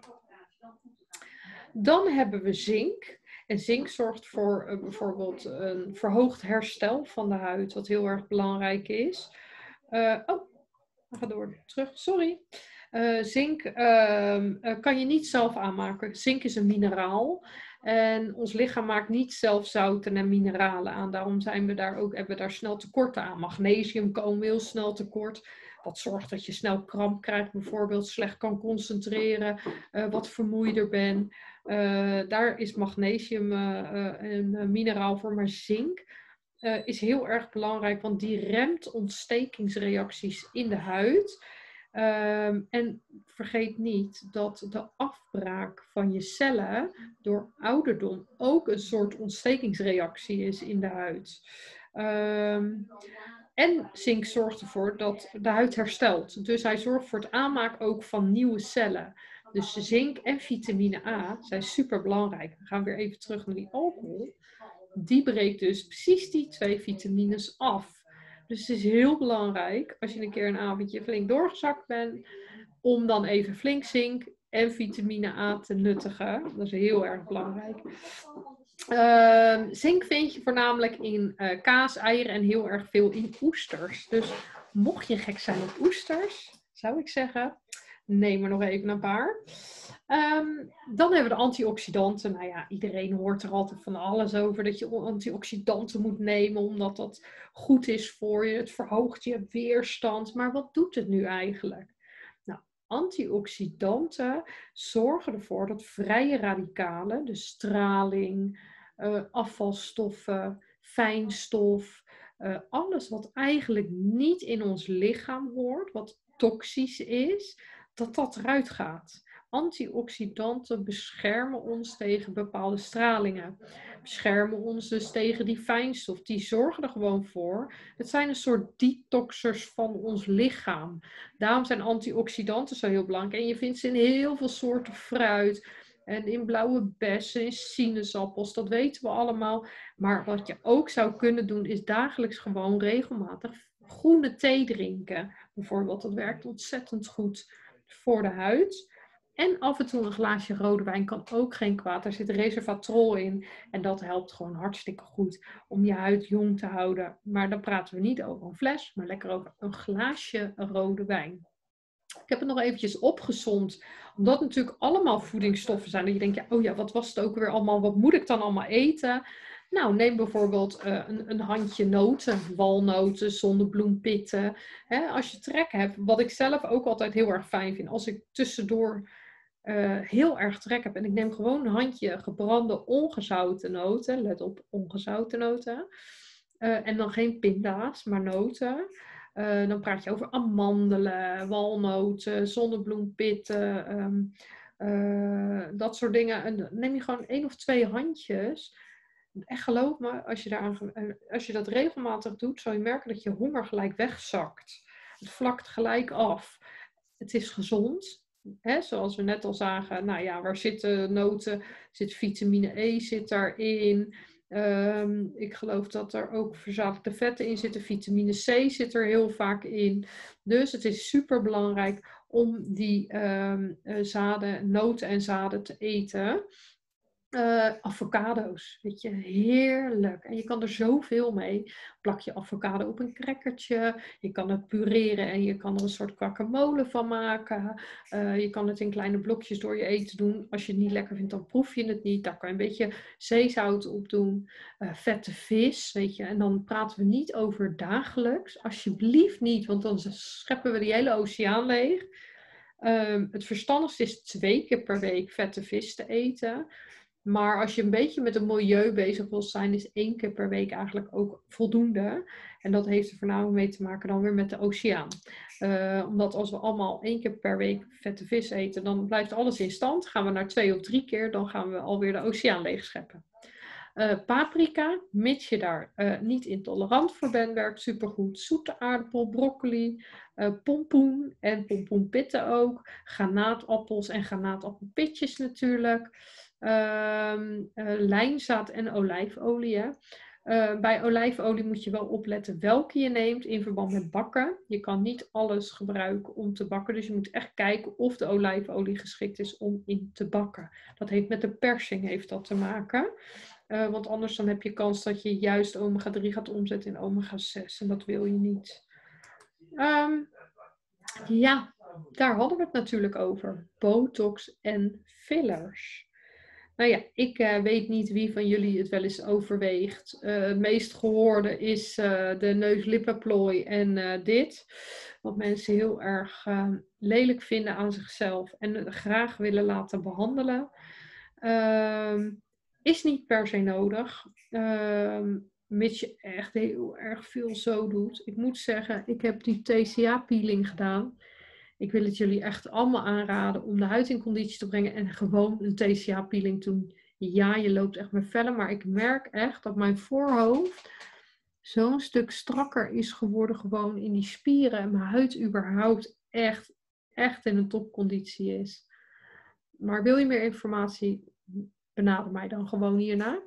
Dan hebben we zink. En zink zorgt voor uh, bijvoorbeeld een verhoogd herstel van de huid, wat heel erg belangrijk is. Uh, oh, we gaan door. Terug, sorry. Uh, zink uh, uh, kan je niet zelf aanmaken. Zink is een mineraal. En ons lichaam maakt niet zelf zouten en mineralen aan. Daarom zijn we daar ook, hebben we daar snel tekorten aan. Magnesium komen we heel snel tekort. Dat zorgt dat je snel kramp krijgt, bijvoorbeeld slecht kan concentreren, uh, wat vermoeider bent. Uh, daar is magnesium uh, uh, een uh, mineraal voor, maar zink uh, is heel erg belangrijk, want die remt ontstekingsreacties in de huid. Um, en vergeet niet dat de afbraak van je cellen door ouderdom ook een soort ontstekingsreactie is in de huid. Um, en zink zorgt ervoor dat de huid herstelt. Dus hij zorgt voor het aanmaken ook van nieuwe cellen. Dus zink en vitamine A zijn super belangrijk. We gaan weer even terug naar die alcohol. Die breekt dus precies die twee vitamines af. Dus het is heel belangrijk, als je een keer een avondje flink doorgezakt bent, om dan even flink zink en vitamine A te nuttigen. Dat is heel erg belangrijk. Uh, zink vind je voornamelijk in uh, kaas, eieren en heel erg veel in oesters. Dus mocht je gek zijn op oesters, zou ik zeggen, neem er nog even een paar. Um, dan hebben we de antioxidanten. Nou ja, iedereen hoort er altijd van alles over dat je antioxidanten moet nemen omdat dat goed is voor je. Het verhoogt je weerstand. Maar wat doet het nu eigenlijk? Nou, antioxidanten zorgen ervoor dat vrije radicalen, dus straling, uh, afvalstoffen, fijnstof, uh, alles wat eigenlijk niet in ons lichaam hoort, wat toxisch is, dat dat eruit gaat. Antioxidanten beschermen ons tegen bepaalde stralingen. Beschermen ons dus tegen die fijnstof. Die zorgen er gewoon voor. Het zijn een soort detoxers van ons lichaam. Daarom zijn antioxidanten zo heel belangrijk. En je vindt ze in heel veel soorten fruit. En in blauwe bessen, in sinaasappels. Dat weten we allemaal. Maar wat je ook zou kunnen doen is dagelijks gewoon regelmatig groene thee drinken. Bijvoorbeeld, dat werkt ontzettend goed voor de huid. En af en toe een glaasje rode wijn kan ook geen kwaad. Daar zit resveratrol in. En dat helpt gewoon hartstikke goed om je huid jong te houden. Maar dan praten we niet over een fles, maar lekker over een glaasje rode wijn. Ik heb het nog eventjes opgezomd. Omdat het natuurlijk allemaal voedingsstoffen zijn. Dat je denkt, ja, oh ja, wat was het ook weer allemaal? Wat moet ik dan allemaal eten? Nou, neem bijvoorbeeld uh, een, een handje noten, walnoten, zonnebloempitten. Hè, als je trek hebt, wat ik zelf ook altijd heel erg fijn vind. Als ik tussendoor uh, heel erg trek heb en ik neem gewoon een handje gebrande ongezouten noten. Let op, ongezouten noten. Uh, en dan geen pinda's, maar noten. Uh, dan praat je over amandelen, walnoten, zonnebloempitten, um, uh, dat soort dingen. En dan neem je gewoon één of twee handjes. Echt geloof me, als je, daaraan, als je dat regelmatig doet, zal je merken dat je honger gelijk wegzakt. Het vlakt gelijk af. Het is gezond. Hè? Zoals we net al zagen, nou ja, waar zitten noten? Zit vitamine E zit daarin. Um, ik geloof dat er ook verzadigde vetten in zitten. Vitamine C zit er heel vaak in. Dus het is super belangrijk om die um, uh, zaden, noten en zaden te eten. Uh, avocado's, weet je, heerlijk. En je kan er zoveel mee. Plak je avocado op een crackertje. Je kan het pureren en je kan er een soort guacamole van maken. Uh, je kan het in kleine blokjes door je eten doen. Als je het niet lekker vindt, dan proef je het niet. Daar kan je een beetje zeezout op doen. Uh, vette vis, weet je. En dan praten we niet over dagelijks. Alsjeblieft niet, want dan scheppen we die hele oceaan leeg. Um, het verstandigste is twee keer per week vette vis te eten. Maar als je een beetje met het milieu bezig wil zijn, is één keer per week eigenlijk ook voldoende. En dat heeft er voornamelijk mee te maken dan weer met de oceaan. Uh, omdat als we allemaal één keer per week vette vis eten, dan blijft alles in stand. Gaan we naar twee of drie keer, dan gaan we alweer de oceaan leegscheppen. Uh, paprika, mits je daar uh, niet intolerant voor bent, werkt supergoed. Zoete aardappel, broccoli, uh, pompoen en pompoenpitten ook. Granaatappels en granaatappelpitjes natuurlijk. Uh, uh, lijnzaad en olijfolie. Uh, bij olijfolie moet je wel opletten welke je neemt in verband met bakken. Je kan niet alles gebruiken om te bakken. Dus je moet echt kijken of de olijfolie geschikt is om in te bakken. Dat heeft met de persing heeft dat te maken. Uh, want anders dan heb je kans dat je juist omega drie gaat omzetten in omega zes. En dat wil je niet. Um, ja, daar hadden we het natuurlijk over. Botox en fillers. Nou ja, ik uh, weet niet wie van jullie het wel eens overweegt. Uh, het meest gehoorde is uh, de neus-lippenplooi en uh, dit. Wat mensen heel erg uh, lelijk vinden aan zichzelf en graag willen laten behandelen. Uh, is niet per se nodig. Uh, mits je echt heel erg veel zo doet. Ik moet zeggen, ik heb die T C A-peeling gedaan. Ik wil het jullie echt allemaal aanraden om de huid in conditie te brengen en gewoon een T C A-peeling te doen. Ja, je loopt echt met vellen, maar ik merk echt dat mijn voorhoofd zo'n stuk strakker is geworden gewoon in die spieren. En mijn huid überhaupt echt, echt in een topconditie is. Maar wil je meer informatie, benader mij dan gewoon hierna.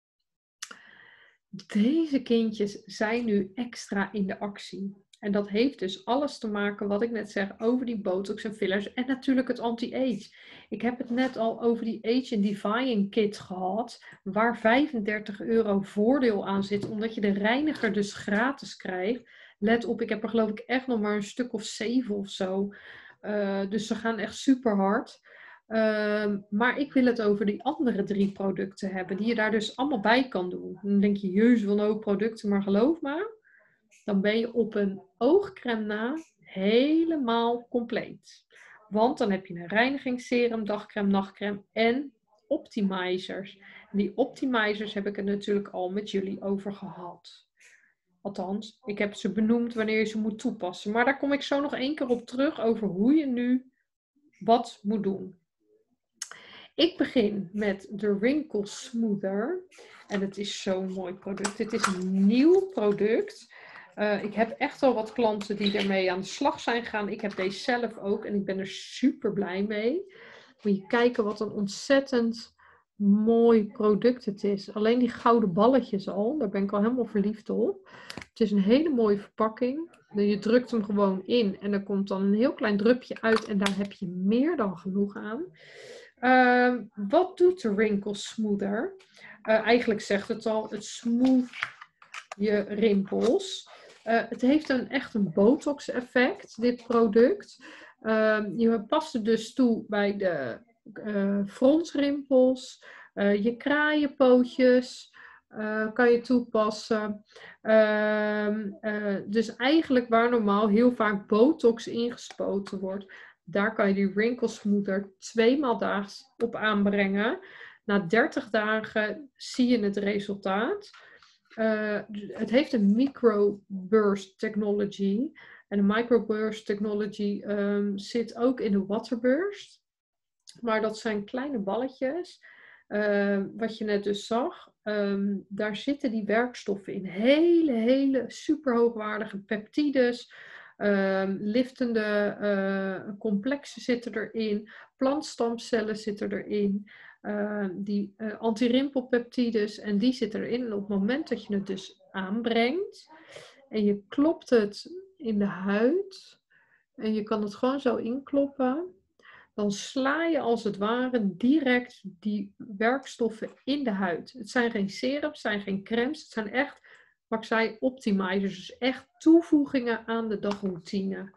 Deze kindjes zijn nu extra in de actie. En dat heeft dus alles te maken, wat ik net zeg, over die botox en fillers. En natuurlijk het anti-age. Ik heb het net al over die Age and Defying kit gehad. Waar vijfendertig euro voordeel aan zit. Omdat je de reiniger dus gratis krijgt. Let op, ik heb er geloof ik echt nog maar een stuk of zeven of zo. Uh, dus ze gaan echt super hard. Uh, maar ik wil het over die andere drie producten hebben. Die je daar dus allemaal bij kan doen. Dan denk je, jezus, van ook producten. Maar geloof me, dan ben je op een oogcrème na helemaal compleet. Want dan heb je een reinigingsserum, dagcrème, nachtcrème en optimizers. En die optimizers heb ik het natuurlijk al met jullie over gehad. Althans, ik heb ze benoemd wanneer je ze moet toepassen. Maar daar kom ik zo nog één keer op terug over hoe je nu wat moet doen. Ik begin met de Wrinkle Smoother. En het is zo'n mooi product. Dit is een nieuw product. Uh, ik heb echt al wat klanten die ermee aan de slag zijn gegaan. Ik heb deze zelf ook en ik ben er super blij mee. Moet je kijken wat een ontzettend mooi product het is. Alleen die gouden balletjes al, daar ben ik al helemaal verliefd op. Het is een hele mooie verpakking. Je drukt hem gewoon in en er komt dan een heel klein drupje uit en daar heb je meer dan genoeg aan. Uh, wat doet de Wrinkle Smoother? Uh, eigenlijk zegt het al, het smooth je rimpels. Uh, het heeft een echt een botox effect, dit product. Uh, je past het dus toe bij de uh, frontrimpels, uh, je kraaienpootjes uh, kan je toepassen. Uh, uh, dus eigenlijk waar normaal heel vaak botox ingespoten wordt, daar kan je die Wrinkle Smoother tweemaal daags op aanbrengen. Na dertig dagen zie je het resultaat. Uh, het heeft een microburst technology. En de microburst technology um, zit ook in de waterburst. Maar dat zijn kleine balletjes. Uh, wat je net dus zag. Um, daar zitten die werkstoffen in. Hele, hele super hoogwaardige peptides. Um, liftende uh, complexen zitten erin. Plantstamcellen zitten erin. Uh, die uh, antirimpelpeptides en die zitten erin. En op het moment dat je het dus aanbrengt en je klopt het in de huid en je kan het gewoon zo inkloppen, dan sla je als het ware direct die werkstoffen in de huid. Het zijn geen serums, het zijn geen crèmes, het zijn echt, wat ik zei, optimizers. Dus echt toevoegingen aan de dagroutine.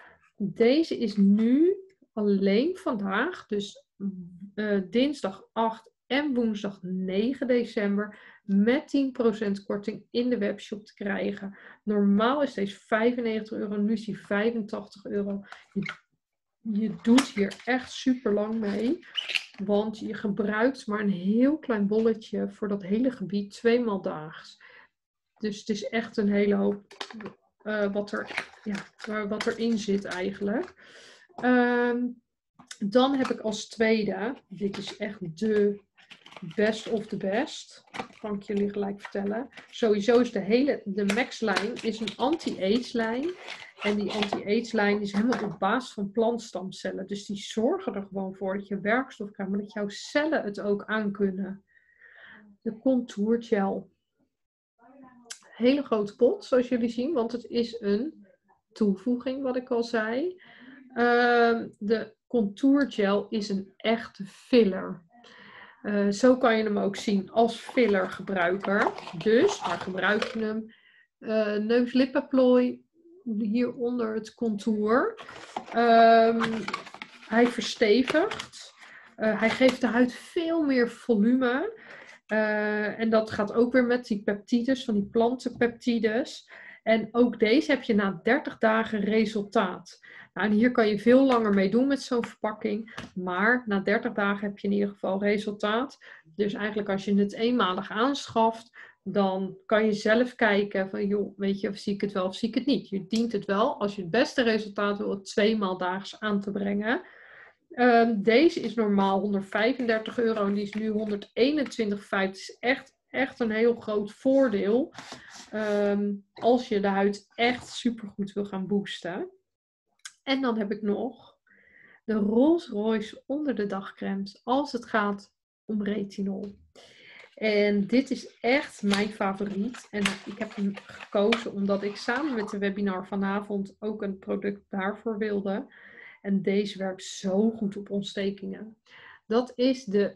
Deze is nu alleen vandaag, dus Uh, dinsdag acht en woensdag negen december met tien procent korting in de webshop te krijgen. Normaal is deze vijfennegentig euro, nu is die vijfentachtig euro. Je, je doet hier echt super lang mee, want je gebruikt maar een heel klein bolletje voor dat hele gebied tweemaal daags. Dus het is echt een hele hoop uh, wat, er, ja, wat erin zit eigenlijk. Um, Dan heb ik als tweede, dit is echt de best of the best, kan ik jullie gelijk vertellen. Sowieso is de hele, de Max-lijn is een anti-age-lijn. En die anti-age-lijn is helemaal op basis van plantstamcellen. Dus die zorgen er gewoon voor dat je werkstof krijgt, maar dat jouw cellen het ook aankunnen. De Contour Gel. Hele grote pot, zoals jullie zien, want het is een toevoeging, wat ik al zei. Uh, de Contour Gel is een echte filler. Uh, zo kan je hem ook zien als fillergebruiker. Dus waar gebruik je hem? Uh, neus-lippenplooi hier onder het contour. Um, hij verstevigt. Uh, hij geeft de huid veel meer volume. Uh, en dat gaat ook weer met die peptides, van die plantenpeptides. En ook deze heb je na dertig dagen resultaat. Nou, en hier kan je veel langer mee doen met zo'n verpakking. Maar na dertig dagen heb je in ieder geval resultaat. Dus eigenlijk als je het eenmalig aanschaft, dan kan je zelf kijken van, joh, weet je, of zie ik het wel of zie ik het niet. Je dient het wel, als je het beste resultaat wil, het tweemaal daags aan te brengen. Um, deze is normaal honderdvijfendertig euro en die is nu honderdeenentwintig vijf. Het is echt, echt een heel groot voordeel um, als je de huid echt supergoed wil gaan boosten. En dan heb ik nog de Rolls Royce onder de dagcremes als het gaat om retinol. En dit is echt mijn favoriet. En ik heb hem gekozen omdat ik samen met de webinar vanavond ook een product daarvoor wilde. En deze werkt zo goed op ontstekingen. Dat is de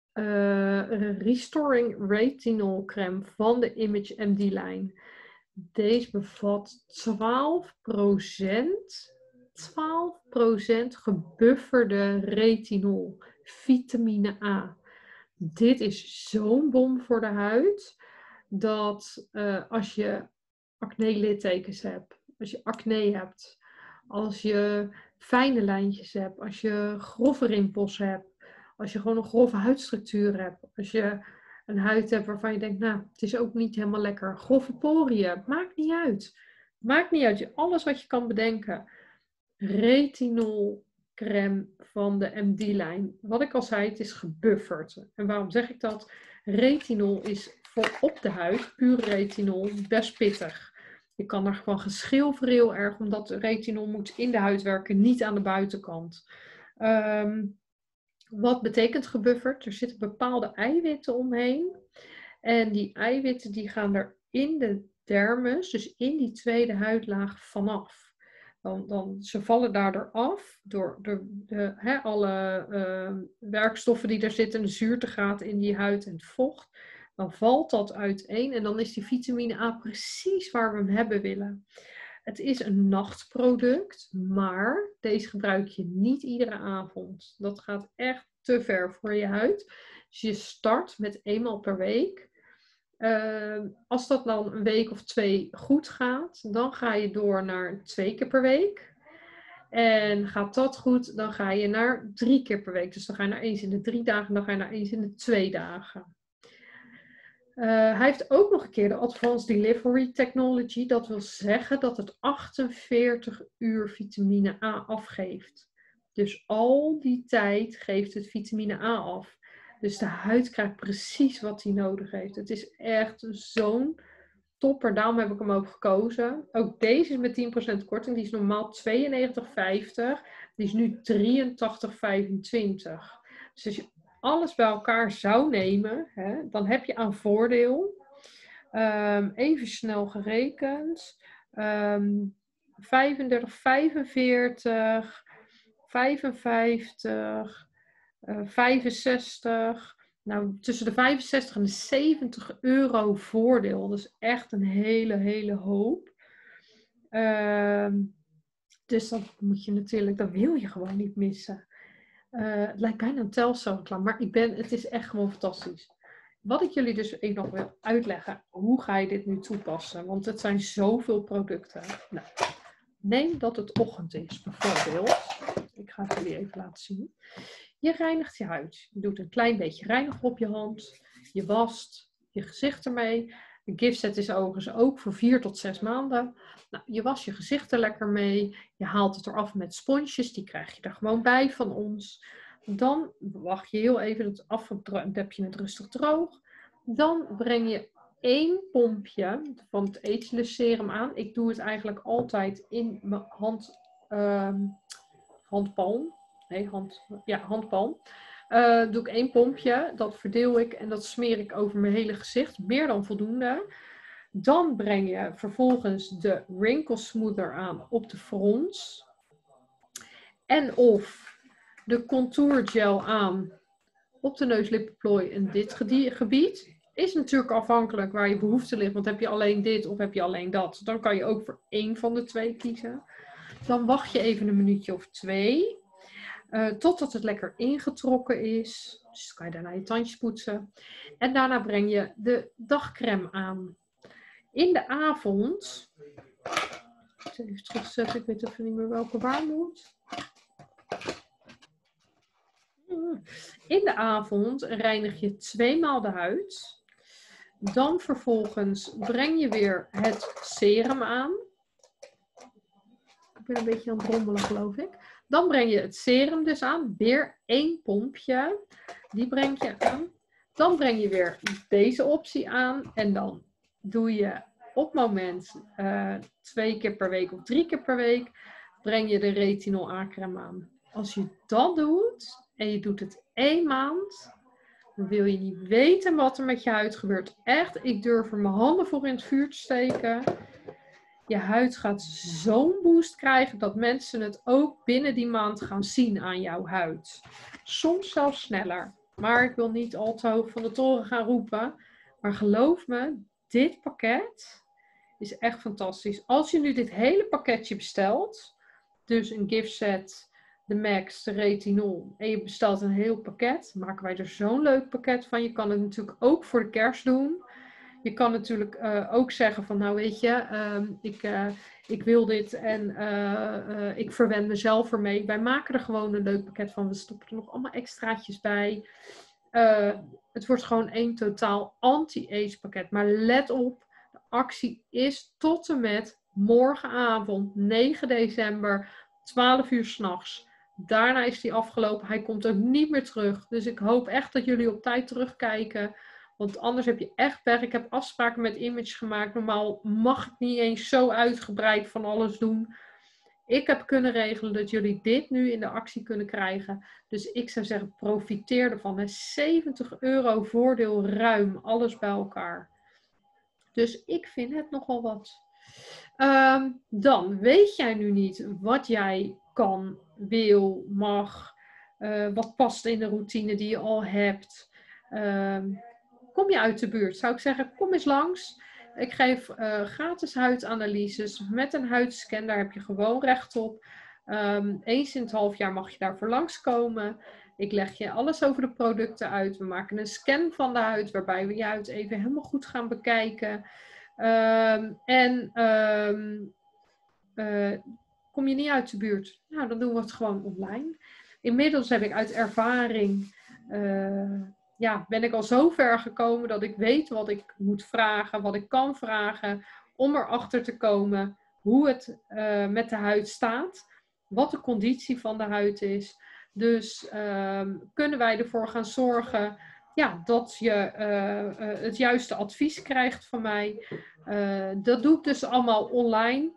uh, Restoring Retinol Crème van de Image M D-lijn. Deze bevat twaalf procent, twaalf procent gebufferde retinol, vitamine A. Dit is zo'n bom voor de huid, dat uh, als je acne-littekens hebt, als je acne hebt, als je fijne lijntjes hebt, als je grove rimpels hebt, als je gewoon een grove huidstructuur hebt, als je een huid hebt waarvan je denkt, nou, het is ook niet helemaal lekker, grove poriën, maakt niet uit. Maakt niet uit, alles wat je kan bedenken. Retinol crème van de M D-lijn. Wat ik al zei, het is gebufferd. En waarom zeg ik dat? Retinol is voor op de huid, pure retinol, best pittig. Je kan er gewoon geschilveren heel erg, omdat retinol moet in de huid werken, niet aan de buitenkant. Um, wat betekent gebufferd? Er zitten bepaalde eiwitten omheen. En die eiwitten die gaan er in de dermis, dus in die tweede huidlaag, vanaf. Dan, dan, ze vallen daardoor af door de, de, he, alle uh, werkstoffen die er zitten, de zuurtegraad in die huid en het vocht. Dan valt dat uiteen en dan is die vitamine A precies waar we hem hebben willen. Het is een nachtproduct, maar deze gebruik je niet iedere avond. Dat gaat echt te ver voor je huid. Dus je start met eenmaal per week. Uh, als dat dan een week of twee goed gaat, dan ga je door naar twee keer per week. En gaat dat goed, dan ga je naar drie keer per week. Dus dan ga je naar eens in de drie dagen, dan ga je naar eens in de twee dagen. Uh, hij heeft ook nog een keer de Advanced Delivery Technology. Dat wil zeggen dat het achtenveertig uur vitamine A afgeeft. Dus al die tijd geeft het vitamine A af. Dus de huid krijgt precies wat hij nodig heeft. Het is echt zo'n topper. Daarom heb ik hem ook gekozen. Ook deze is met tien procent korting. Die is normaal tweeënnegentig vijftig. Die is nu drieëntachtig vijfentwintig. Dus als je alles bij elkaar zou nemen, hè, dan heb je aan voordeel. Um, even snel gerekend. Um, vijfendertig, vijfenveertig, vijfenvijftig... Uh, vijfenzestig, nou tussen de vijfenzestig en de zeventig euro voordeel. Dat is echt een hele, hele hoop. Uh, dus dat moet je natuurlijk, dat wil je gewoon niet missen. Uh, het lijkt bijna een Telcel-reclame, maar ik ben, het is echt gewoon fantastisch. Wat ik jullie dus even nog wil uitleggen, hoe ga je dit nu toepassen? Want het zijn zoveel producten. Nou, neem dat het ochtend is, bijvoorbeeld. Ik ga het jullie even laten zien. Je reinigt je huid. Je doet een klein beetje reinigen op je hand. Je wast je gezicht ermee. De giftset is overigens ook voor vier tot zes maanden. Nou, je wast je gezicht er lekker mee. Je haalt het eraf met sponsjes. Die krijg je er gewoon bij van ons. Dan wacht je heel even het af. Dan heb je het rustig droog. Dan breng je één pompje van het Ageless Serum aan. Ik doe het eigenlijk altijd in mijn hand, uh, handpalm. Nee, hand, ja, handpalm. Uh, doe ik één pompje. Dat verdeel ik en dat smeer ik over mijn hele gezicht. Meer dan voldoende. Dan breng je vervolgens de Wrinkle Smoother aan op de frons. En of de Contour Gel aan op de neuslippenplooi in dit gebied. Is natuurlijk afhankelijk waar je behoefte ligt. Want heb je alleen dit of heb je alleen dat. Dan kan je ook voor één van de twee kiezen. Dan wacht je even een minuutje of twee. Uh, totdat het lekker ingetrokken is. Dus dan kan je daarna je tandjes poetsen. En daarna breng je de dagcrème aan. In de avond. Ik zal even terugzetten. Ik weet even niet meer welke waar moet. In de avond reinig je tweemaal de huid. Dan vervolgens breng je weer het serum aan. Ik ben een beetje aan het rommelen, geloof ik. Dan breng je het serum dus aan. Weer één pompje. Die breng je aan. Dan breng je weer deze optie aan. En dan doe je op het moment uh, twee keer per week of drie keer per week. Breng je de retinol A-crème aan. Als je dat doet en je doet het één maand. Dan wil je niet weten wat er met je huid gebeurt. Echt, ik durf er mijn handen voor in het vuur te steken. Je huid gaat zo'n boost krijgen dat mensen het ook binnen die maand gaan zien aan jouw huid. Soms zelfs sneller. Maar ik wil niet al te hoog van de toren gaan roepen. Maar geloof me, dit pakket is echt fantastisch. Als je nu dit hele pakketje bestelt, dus een gift set, de Max, de retinol, en je bestelt een heel pakket, maken wij er zo'n leuk pakket van. Je kan het natuurlijk ook voor de kerst doen. Je kan natuurlijk uh, ook zeggen van, nou weet je, uh, ik, uh, ik wil dit en uh, uh, ik verwend mezelf ermee. Wij maken er gewoon een leuk pakket van. We stoppen er nog allemaal extraatjes bij. Uh, het wordt gewoon één totaal anti-age pakket. Maar let op, de actie is tot en met morgenavond, negen december, twaalf uur 's nachts. Daarna is die afgelopen. Hij komt ook niet meer terug. Dus ik hoop echt dat jullie op tijd terugkijken. Want anders heb je echt pech. Ik heb afspraken met Image gemaakt. Normaal mag ik niet eens zo uitgebreid van alles doen. Ik heb kunnen regelen dat jullie dit nu in de actie kunnen krijgen. Dus ik zou zeggen, profiteer ervan. zeventig euro voordeel ruim. Alles bij elkaar. Dus ik vind het nogal wat. Um, dan weet jij nu niet wat jij kan, wil, mag. Uh, wat past in de routine die je al hebt. Um, Kom je uit de buurt, zou ik zeggen, kom eens langs. Ik geef uh, gratis huidanalyses met een huidscan. Daar heb je gewoon recht op. Um, eens in het half jaar mag je daarvoor langskomen. Ik leg je alles over de producten uit. We maken een scan van de huid, waarbij we je huid even helemaal goed gaan bekijken. Um, en um, uh, kom je niet uit de buurt? Nou, dan doen we het gewoon online. Inmiddels heb ik uit ervaring... Uh, Ja, ben ik al zo ver gekomen dat ik weet wat ik moet vragen, wat ik kan vragen, om erachter te komen hoe het uh, met de huid staat, wat de conditie van de huid is. Dus uh, kunnen wij ervoor gaan zorgen ja, dat je uh, uh, het juiste advies krijgt van mij. Uh, dat doe ik dus allemaal online.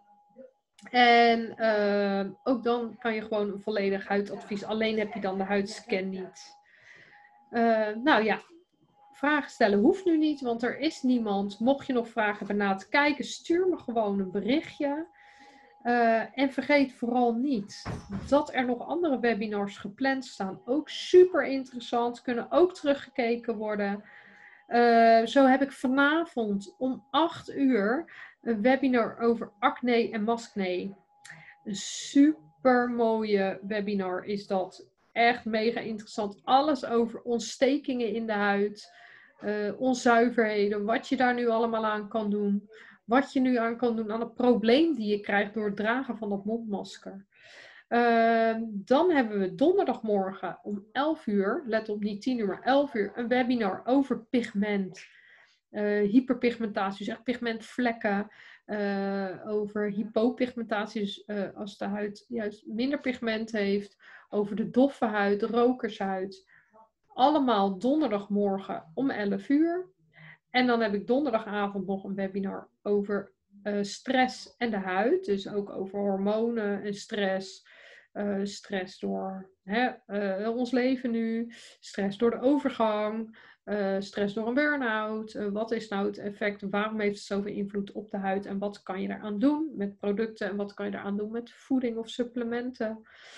En uh, ook dan kan je gewoon een volledig huidadvies, alleen heb je dan de huidscan niet. Uh, nou ja, vragen stellen hoeft nu niet, want er is niemand. Mocht je nog vragen hebben na het kijken, stuur me gewoon een berichtje. Uh, en vergeet vooral niet dat er nog andere webinars gepland staan. Ook super interessant, kunnen ook teruggekeken worden. Uh, zo heb ik vanavond om acht uur een webinar over acne en maskne. Een super mooie webinar is dat. Echt mega interessant. Alles over ontstekingen in de huid. Uh, onzuiverheden. Wat je daar nu allemaal aan kan doen. Wat je nu aan kan doen aan het probleem die je krijgt door het dragen van dat mondmasker. Uh, dan hebben we donderdagmorgen om elf uur. Let op, niet tien uur, maar elf uur. Een webinar over pigment. Uh, hyperpigmentatie, dus echt pigmentvlekken. Uh, over hypopigmentatie, dus uh, als de huid juist minder pigment heeft. Over de doffe huid, de rokershuid. Allemaal donderdagmorgen om elf uur. En dan heb ik donderdagavond nog een webinar over uh, stress en de huid. Dus ook over hormonen en stress. Uh, stress door hè, uh, ons leven nu. Stress door de overgang. Uh, stress door een burn-out. Uh, wat is nou het effect? Waarom heeft het zoveel invloed op de huid? En wat kan je daaraan doen met producten? En wat kan je daaraan doen met voeding of supplementen?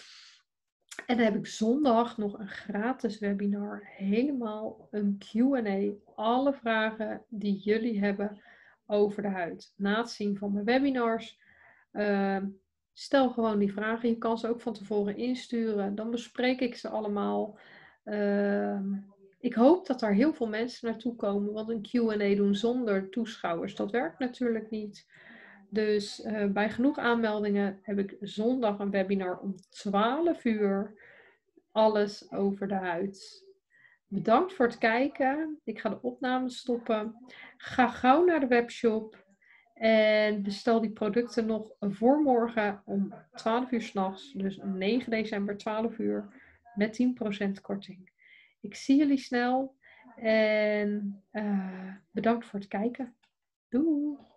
En dan heb ik zondag nog een gratis webinar. Helemaal een Q en A. Alle vragen die jullie hebben over de huid. Na het zien van mijn webinars. Uh, stel gewoon die vragen. Je kan ze ook van tevoren insturen. Dan bespreek ik ze allemaal. Uh, ik hoop dat er heel veel mensen naartoe komen. Want een Q en A doen zonder toeschouwers, dat werkt natuurlijk niet. Dus uh, bij genoeg aanmeldingen heb ik zondag een webinar om twaalf uur. Alles over de huid. bedankt voor het kijken. Ik ga de opname stoppen. Ga gauw naar de webshop. En bestel die producten nog voor morgen om twaalf uur 's nachts. Dus negen december, twaalf uur. Met tien procent korting. Ik zie jullie snel. En uh, bedankt voor het kijken. Doei!